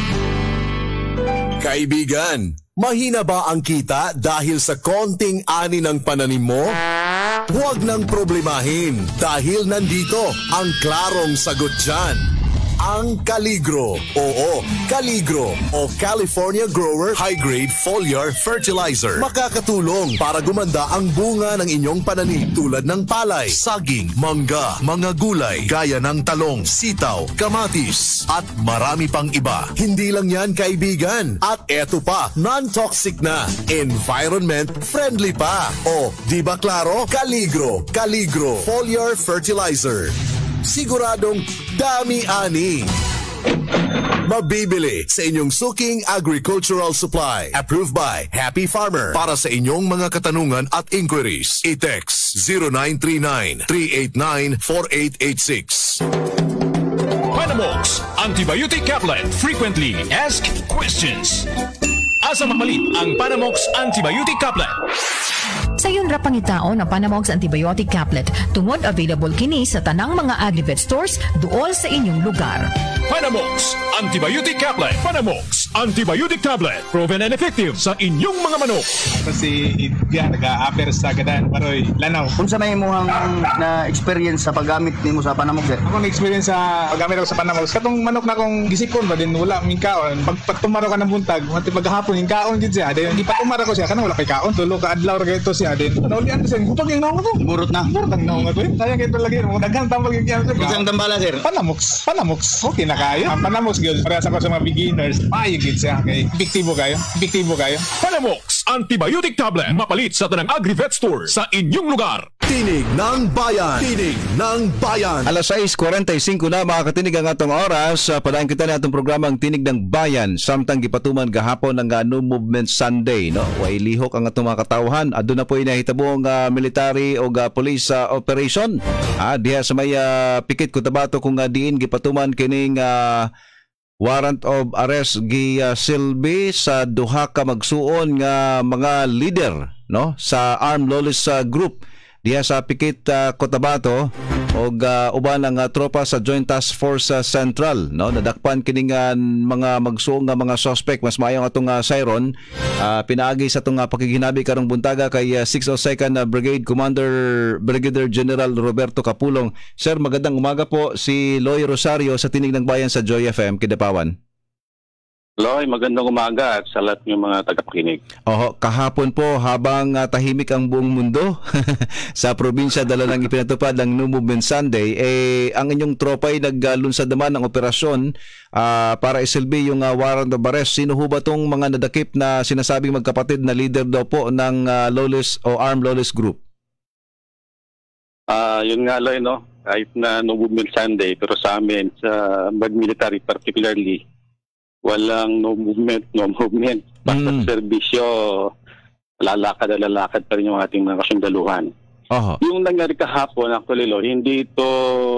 Speaker 3: Kaibigan, mahina ba ang kita dahil sa konting ani ng pananim mo? Huwag nang problemahin dahil nandito ang klarong sagot dyan. Ang Caligro. Oo, Caligro o California Grower High Grade Foliar Fertilizer. Makakatulong para gumanda ang bunga ng inyong pananim tulad ng palay, saging, mangga, mga gulay, gaya ng talong, sitaw, kamatis, at marami pang iba. Hindi lang yan, kaibigan. At eto pa, non-toxic na, environment friendly pa. O, di ba klaro? Caligro, Caligro Foliar Fertilizer. Siguradong dami-ani. Mabibili sa inyong suking agricultural supply. Approved by Happy Farmer. Para sa inyong mga katanungan at inquiries, i-text 0939-389-4886.
Speaker 10: Panamox Antibiotic Caplet. Frequently Asked Questions. Asa mamalit ang Panamox Antibiotic Caplet?
Speaker 6: Sa yun ra pangitaon ang Panamox Antibiotic Caplet. Tungod available kini sa tanang mga Agrivet stores duol sa inyong lugar.
Speaker 10: Panamox Antibiotic Caplet. Panamox Antibiotic Tablet. Proven and effective sa inyong mga manok.
Speaker 11: Kasi yan, nag-a-apper sa gadan, paroy lanaw.
Speaker 12: Kung sa may muhang na-experience sa paggamit ni mo sa Panamox?
Speaker 11: Ako na-experience sa paggamit ako sa Panamox. Katong manok na akong gisikon ba din, wala ming kaon. Pag tumaro ka ng buntag, maghapon yung kaon din siya. Di pa tumaro ko siya, kanang wala kay kaon. Tulo ka adlaw rin ito siya din. Naulian ko siya, hupag yung naong ko.
Speaker 12: Burot na.
Speaker 11: Burot ang naong ko. Sayang ito lagi. Daghang tambal yung kaya.
Speaker 12: Isang tambala, sir?
Speaker 11: Panamox. Panamox. Okay na kayo. Ang Panamox, girls. Parehas ako sa mga beginners. Ayun gid siya. Okay. Biktibo kayo. Biktibo kayo.
Speaker 10: Panamox Antibiotic Tablet. Mapalit sa tanang Agrivet store sa inyong lugar.
Speaker 3: Tinig ng Bayan. Tinig ng Bayan.
Speaker 1: Alas 6:45 na mga katinig ang atong oras. Padayon kita na atong programang Tinig ng Bayan. Samtang gipatuman gahapon ng No Movement Sunday. No? Way lihok ang atong mga katawhan. Aduna po inahitabo ang military o police operation. Diha sa may Pikit Cotabato kung diin gipatuman kining warrant of arrest silbi sa duha ka magsuon nga mga leader no sa armed lawless group diha sa Pikit Cotabato og uban ang tropa sa Joint Task Force Central no nadakpan kining mga magsuong nga mga suspect. Mas maayo atong siron pinaagi sa atong pakiginabi karong buntaga kay 602nd Brigade Commander Brigadier General Roberto Capulong. Sir, magandang umaga po. Si Loy Rosario sa Tinig ng Bayan sa Joy FM Kidapawan.
Speaker 13: Loy, magandang umaga at sa lahat ng mga tagapakinig.
Speaker 1: Kahapon po habang tahimik ang buong mundo sa probinsya dala lang ipinatupad ng No Movement Sunday, ang inyong tropa ay naglunsad naman ng operasyon para isilbi yung warrant of arrest. Sino ho ba tong mga nadakip na sinasabing magkapatid na leader daw po ng lawless o armed lawless group?
Speaker 13: Yun nga Loy, no? Kahit na No Movement Sunday, pero sa amin, sa military particularly, walang no movement. Basta serbisyo, lalakad pa rin yung ating mga kasundaluhan. Yung nangyari kahapon, actually, hindi ito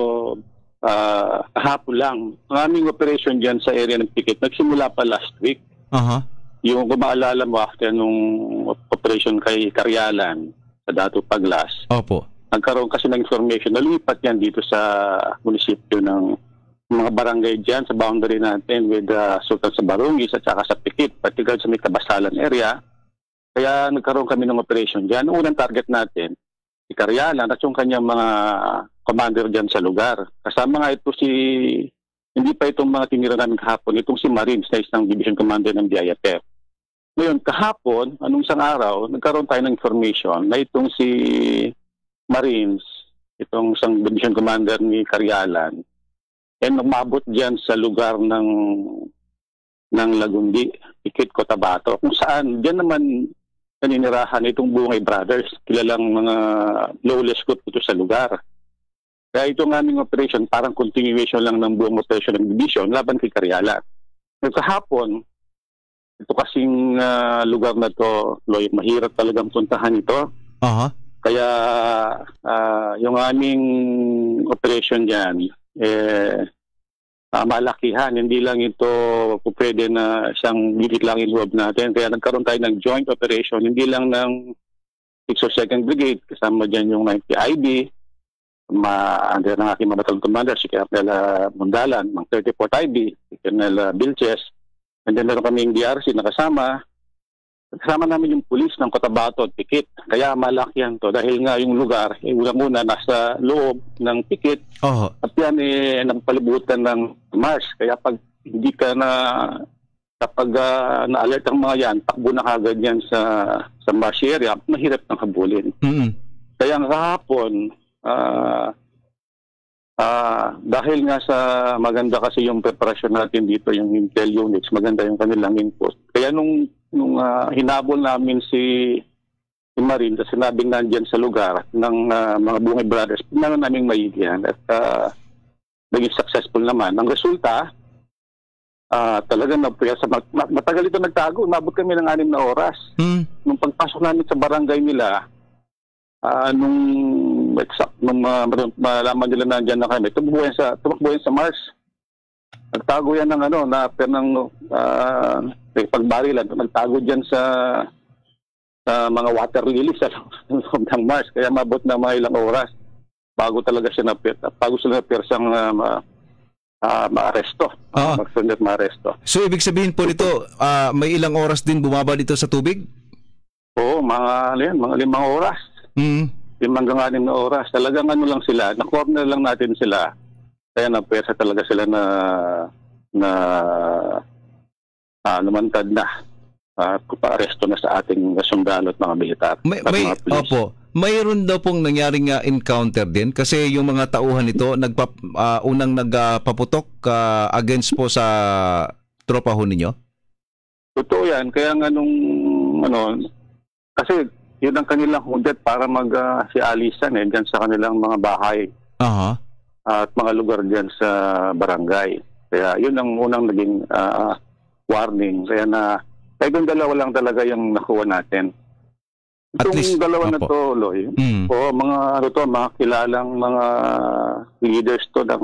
Speaker 13: kahapon lang. Ang aming operation dyan sa area ng Pikit, nagsimula pa last week. Yung kung maalala mo, after nung operation kay Karyalan, sa Dato Paglas, nagkaroon kasi ng information, nalipat yan dito sa munisipyo ng mga barangay dyan sa boundary natin with Sultan sa Barungis at saka sa Pikit, particularly sa may Kabasalan area. Kaya nagkaroon kami ng operation dyan. Unang target natin, si Karyalan at yung kanyang mga commander dyan sa lugar. Kasama nga ito hindi pa itong mga tinira namin kahapon, itong si Marines na isang division commander ng BIFF. Ngayon, kahapon, anong isang araw, nagkaroon tayo ng information na itong si Marines, itong isang division commander ni Karyalan, umabot dyan sa lugar ng Lagundi, Pikit Cotabato, kung saan dyan naman naninirahan itong Bungay Brothers, kilalang mga lawless group ito sa lugar. Kaya ito ng aming operation, parang continuation lang ng buong operation ng division laban kay Karyalan. Kahapon, ito kasing lugar na to, Loy, mahirap talagang puntahan ito. Kaya yung aming operation dyan, malakihan. Hindi lang ito pwede na isang unit lang involved natin. Kaya nagkaroon tayo ng joint operation, hindi lang ng 6th or 2nd Brigade, kasama dyan yung 90 IB, under ng aking mga battalion commander, si Colonel Mundalan, ng 34th IB, si Colonel Vilches, and then meron kaming DRC na kasama. Kasama namin yung pulis ng Cotabato at Pikit. Kaya malaki yan to dahil nga yung lugar, unang-una nasa loob ng Pikit at yan nagpalibutan ng Mars. Kaya pag hindi ka na, kapag na-alert ang mga yan, takbo na kagad yan sa Mars area, mahirap ng habulin. Kaya kahapon, dahil nga sa maganda kasi yung preparasyon natin dito, yung intel units, maganda yung kanilang input. Kaya nung hinabol namin si Marine, kasi sinabing nandyan sa lugar ng mga Bungay Brothers, pinano namin maigihan at naging successful naman. Ang resulta, talagang matagal ito nagtago. Umabot kami ng 6 na oras. Nung pagpasok namin sa barangay nila, nung malaman nila na dyan na kami, tumakbo yan sa Mars. Nagtago yan ng pagbarilan, nagtago dyan sa mga water lilies sa loob ng Mars. Kaya mabot na mga ilang oras bago talaga siya bago sila persang maaresto. Maaresto.
Speaker 1: So ibig sabihin po nito, may ilang oras din bumaba dito sa tubig?
Speaker 13: Oo, mga 5 oras. 5 hanggang 6 na oras. Talagang lang sila, na-corner lang natin sila. Kaya napwersa talaga sila na lumantad na. Pa-aresto na sa ating sundalo at mga militar. Mayroon daw pong nangyaring encounter din kasi yung mga tauhan nito unang nagpaputok against po sa tropa ho ninyo? Totoo yan. Kaya nga kasi yun ang kanilang hudet para si-alisan dyan sa kanilang mga bahay. At mga lugar dyan sa barangay. Kaya yun ang unang naging warning. Kaya yung dalawa lang talaga yung nakuha natin. Itong dalawa na to, Loy, mga kilalang mga leaders to ng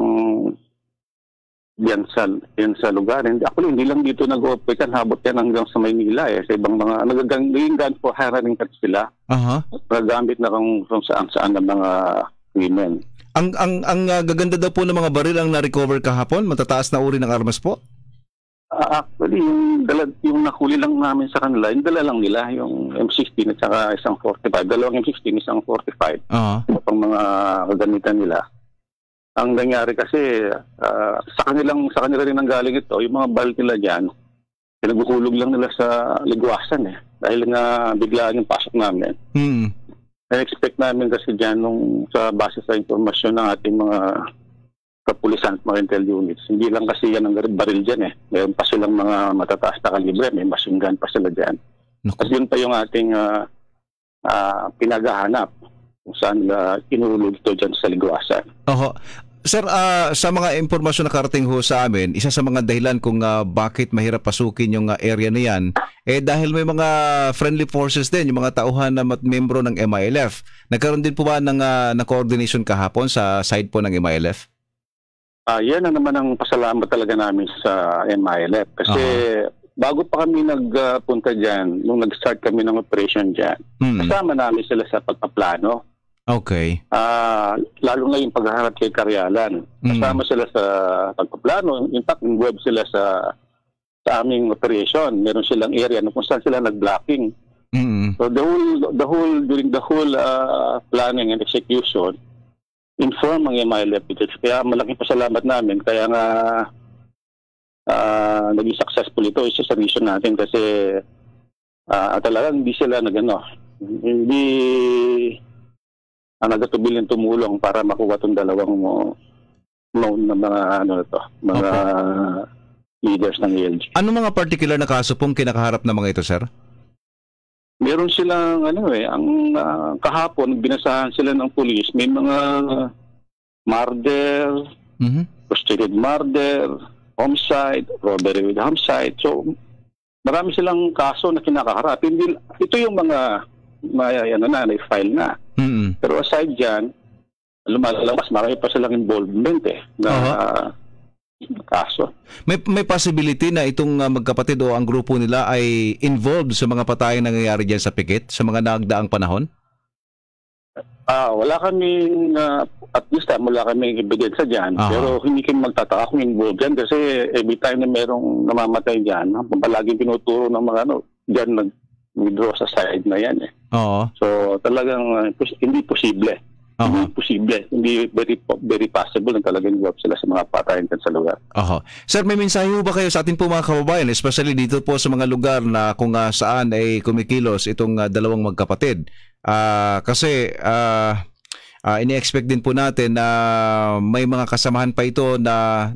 Speaker 13: yan sa lugar. Hindi lang dito nag-operate, habot yan hanggang sa Maynila sa ibang mga naging gun for hiring cut sila. Nagamit na kung saan ng mga women. Ang gaganda daw po ng mga baril ang na-recover kahapon, matataas na uri ng armas po? Actually, yung nakuli lang namin sa kanila, yung dala lang nila, yung M16 at saka isang 45. Dalawang M16, isang 45. Pang mga kagamitan nila. Ang nangyari kasi, sa kanila rin ang galing ito, yung mga baril nila dyan, pinagbukulog lang nila sa ligwasan Dahil nga biglaan yung pasok namin. Na-expect namin kasi dyan sa base sa informasyon ng ating mga kapulisan at mga intel units. Hindi lang kasi yan ang baril dyan Mayroon pa silang mga matataas na kalibre, may machine gun pa sila dyan. Kasi yun pa yung ating pinaghahanap kung saan inulog ito dyan sa ligwasan. Sir, sa mga impormasyon na karating ho sa amin, isa sa mga dahilan kung bakit mahirap pasukin yung area na yan, dahil may mga friendly forces din, yung mga tauhan na membro ng MILF. Nagkaroon din po ba ng coordination kahapon sa side po ng MILF? Yan na naman ang pasalamat talaga namin sa MILF. Kasi bago pa kami nagpunta dyan, nung nag-start kami ng operation dyan, kasama namin sila sa pagpaplano. Okay. Lalo na yung paghaharap kay Karyalan. Kasama sila sa pagpaplano. In fact, involved sila sa aming operation. Meron silang area kung saan sila nag-blocking. So during the whole planning and execution, inform ang MILF. Kaya malaking pasalamat namin. Kaya nga naging successful ito sa mission natin kasi talagang hindi sila hindi nagatubiling tumulong para makuha itong dalawang na mga leaders ng ELG. Ano mga particular na kaso pong kinakaharap ng mga ito, sir? Meron silang ang kahapon binasahan sila ng pulis, may mga murder, prostrated murder, homicide, robbery with homicide. So, marami silang kaso na kinakaharap. Ito yung mga na-file na. Pero aside dyan, lumalabas, marami pa silang involvement na kaso.
Speaker 1: May possibility na itong magkapatid o ang grupo nila ay involved sa mga patayang nangyayari dyan sa Pikit, sa mga nagdaang panahon?
Speaker 13: Wala kaming, at least wala kaming ebidensya dyan. Pero hindi kami magtataka kung involved dyan kasi every time na merong namamatay dyan, palaging pinuturo ng mga dyan nag-withdraw sa side na yan. So talagang hindi posible. Hindi posible. Hindi very possible na talagang involved sila sa mga patayan dyan sa lugar.
Speaker 1: Sir, may mensahe ba kayo sa atin po mga kababayan, especially dito po sa mga lugar na kung saan ay kumikilos itong dalawang magkapatid? Kasi ini-expect din po natin na may mga kasamahan pa ito na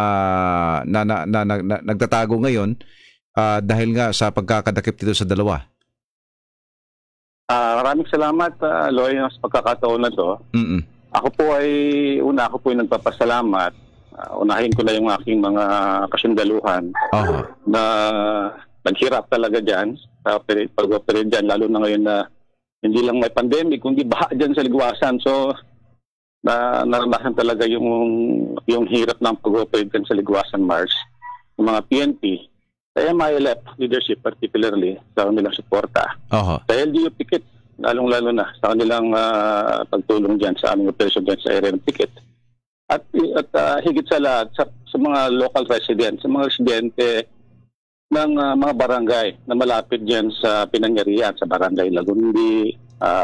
Speaker 1: nagtatago ngayon dahil nga sa pagkakadakip dito sa dalawa.
Speaker 13: Maraming salamat, Loy, sa pagkakataon na to. Ako po ay nagpapasalamat. Unahin ko na yung aking mga kasundaluhan na naghirap talaga dyan sa pag-operate dyan, lalo na ngayon na hindi lang may pandemic, kundi baha dyan sa Ligwasan. So, naranasan talaga yung hirap ng pag-operate dyan sa Ligwasan, Mars. Yung mga PNP, sa MILF leadership particularly, sa kanilang suporta. Sa LGU Pikit, lalong-lalo na sa kanilang pagtulong dyan sa aming operation dyan sa area ng Pikit. At higit sa lahat, sa mga local residents, sa mga residente ng mga barangay na malapit dyan sa pinangyarihan, sa barangay Lagundi,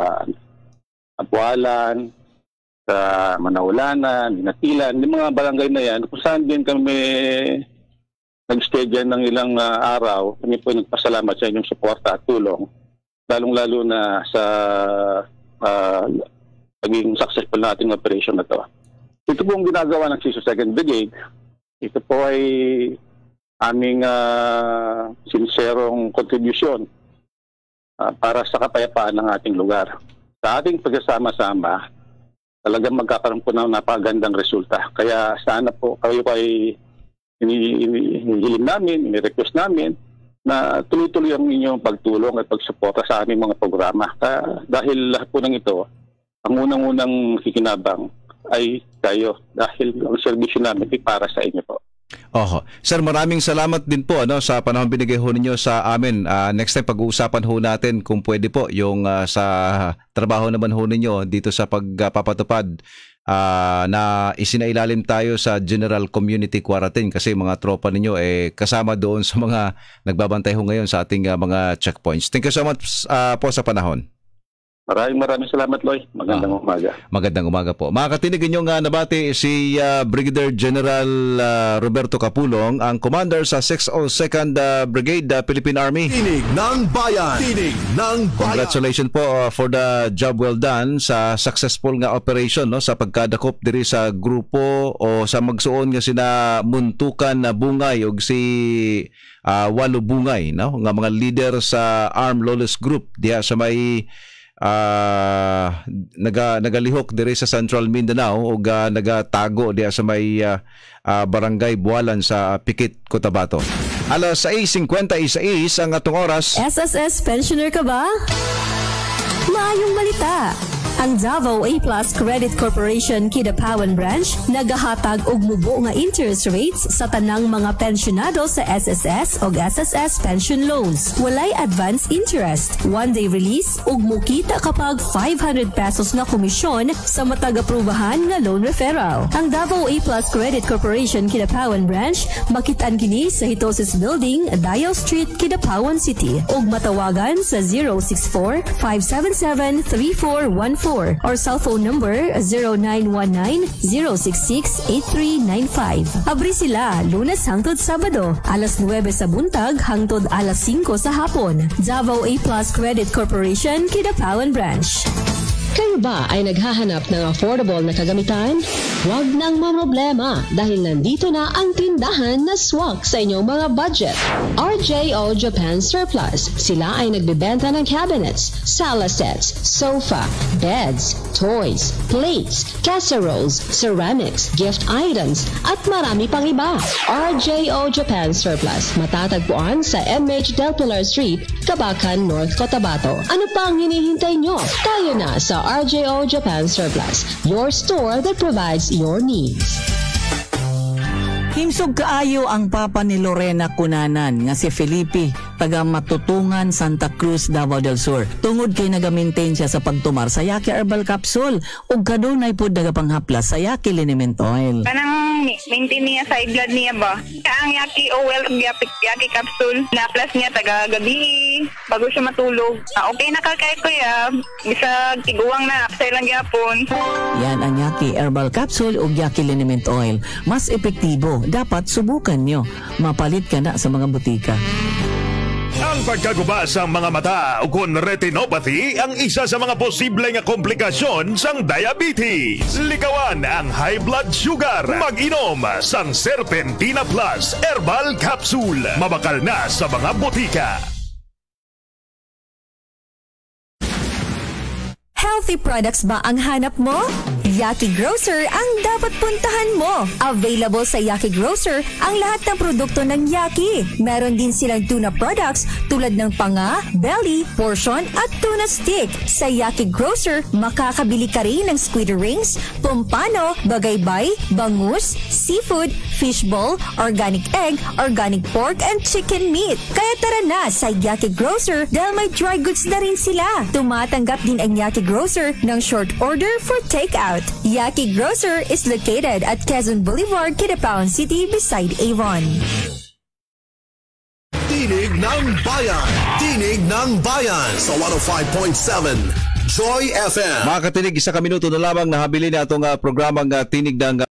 Speaker 13: Apualan, sa Manaulanan, Natilan, yung mga barangay na yan, kung saan din kami nag-stay dyan ng ilang araw, kami po nagpasalamat sa inyong suporta at tulong, lalong-lalo na sa naging successful nating operation na to. Ito po ang ginagawa ng 62nd Brigade. Ito po ay aming sinserong kontribusyon para sa kapayapaan ng ating lugar. Sa ating pagsasama-sama, talagang magkakaroon po ng napakagandang resulta. Kaya sana po kayo ay hinihiling namin, ni-request namin na tuloy-tuloy ang inyong pagtulong at pagsuporta sa aming mga programa. Dahil lahat po ng ito, ang unang-unang kikinabang ay kayo dahil ang serbisyo namin ay para sa inyo po.
Speaker 1: Sir, maraming salamat din po sa panahon binigay ho ninyo sa amin. Next time pag-uusapan ho natin kung pwede po yung sa trabaho naman ho ninyo dito sa pagpapatupad na isinailalim tayo sa General Community Quarantine kasi mga tropa ninyo kasama doon sa mga nagbabantay ho ngayon sa ating mga checkpoints. Thank you so much po sa panahon.
Speaker 13: Maraming salamat, Loy. Magandang umaga.
Speaker 1: Magandang umaga po. Mga katinig nyo nabati si Brigadier General Roberto Capulong, ang commander sa 602nd Brigade Philippine Army.
Speaker 3: Tinig ng Bayan. Tinig ng Bayan.
Speaker 1: Congratulations po for the job well done sa successful nga operation sa pagkadakop diri sa grupo o sa magsuon nga sina Muntukan na Bungay ug si Walo Bungay nga mga leader sa Armed Lawless Group diha sa may nagalihok diri sa Central Mindanao ug nagatago diha sa may barangay Bualan sa Pikit, Cotabato. Alas 6:56 ang atong oras.
Speaker 14: SSS pensioner ka ba? Maayong balita. Ang Davao A+ Credit Corporation Kidapawan Branch nagahatag og mubo nga interest rates sa tanang mga pensyonado sa SSS o SSS pension loans. Walay advance interest, one-day release ug mukita kapag 500 pesos na komisyon sa matag-aprubahan nga loan referral. Ang Davao A+ Credit Corporation Kidapawan Branch makitaan kini sa Hitosis Building, Dayaw Street, Kidapawan City ug matawagan sa 064-577-3414 or cellphone number 0919-066-8395. Abri sila Lunes hangtod Sabado, alas 9 sa buntag hangtod alas 5 sa hapon. Davao A+ Credit Corporation, Kidapawan Branch.
Speaker 15: Kayo ba ay naghahanap ng affordable na kagamitan? Huwag nang mamroblema dahil nandito na ang tindahan na swak sa inyong mga budget. RJO Japan Surplus. Sila ay nagbebenta ng cabinets, sala sets, sofa, beds, toys, plates, casseroles, ceramics, gift items, at marami pang iba. RJO Japan Surplus. Matatagpuan sa MH Del Pilar Street, Cabacan, North Cotabato. Ano pang hinihintay nyo? Tayo na sa RJO Japan Surplus, your store that provides your needs.
Speaker 4: Himsog kaayo ang papa ni Lorena Cunanan nga si Felipe, taga Matutungan, Santa Cruz, Davao del Sur. Tungod kay nagamintain siya sa pagtumar sa Yaki Herbal Capsule ug kadunay pud nagapanghaplas sa Yaki Liniment Oil.
Speaker 16: Kanang maintain niya sa blood niya ba? Ang Yaki Oil ug Yaki Capsule na plus niya taga gabi bago siya matulog. Okay na kay kuya, bisag tiguang na sa ilang gyapon.
Speaker 4: Yan ang Yaki Herbal Capsule ug Yaki Liniment Oil. Mas epektibo, dapat subukan nyo. Mapalit ka na sa mga butika.
Speaker 3: Ang pagkaguba sa mga mata o kung retinopathy ang isa sa mga posible nga komplikasyon sang diabetes. Likawan ang high blood sugar. Mag-inom sang Serpentina Plus Herbal Capsule. Mabakal na sa mga butika.
Speaker 14: Healthy products ba ang hanap mo? Yaki Grocer ang dapat puntahan mo. Available sa Yaki Grocer ang lahat ng produkto ng Yaki. Meron din silang tuna products tulad ng panga, belly, portion at tuna stick. Sa Yaki Grocer, makakabili ka rin ng squid rings, pompano, bagaybay, bangus, seafood, fishball, organic egg, organic pork and chicken meat. Kaya tara na sa Yaki Grocer dahil may dry goods na rin sila. Tumatanggap din ang Yaki Grocer ng short order for takeout. Yaki Grocer is located at Quezon Boulevard, Kidapawan City beside Avon.
Speaker 17: Tinig ng Bayan! Tinig ng Bayan sa 105.7 Joy FM.
Speaker 1: Mga katinig, 1 minuto na lamang nahabilin na itong programang Tinig ng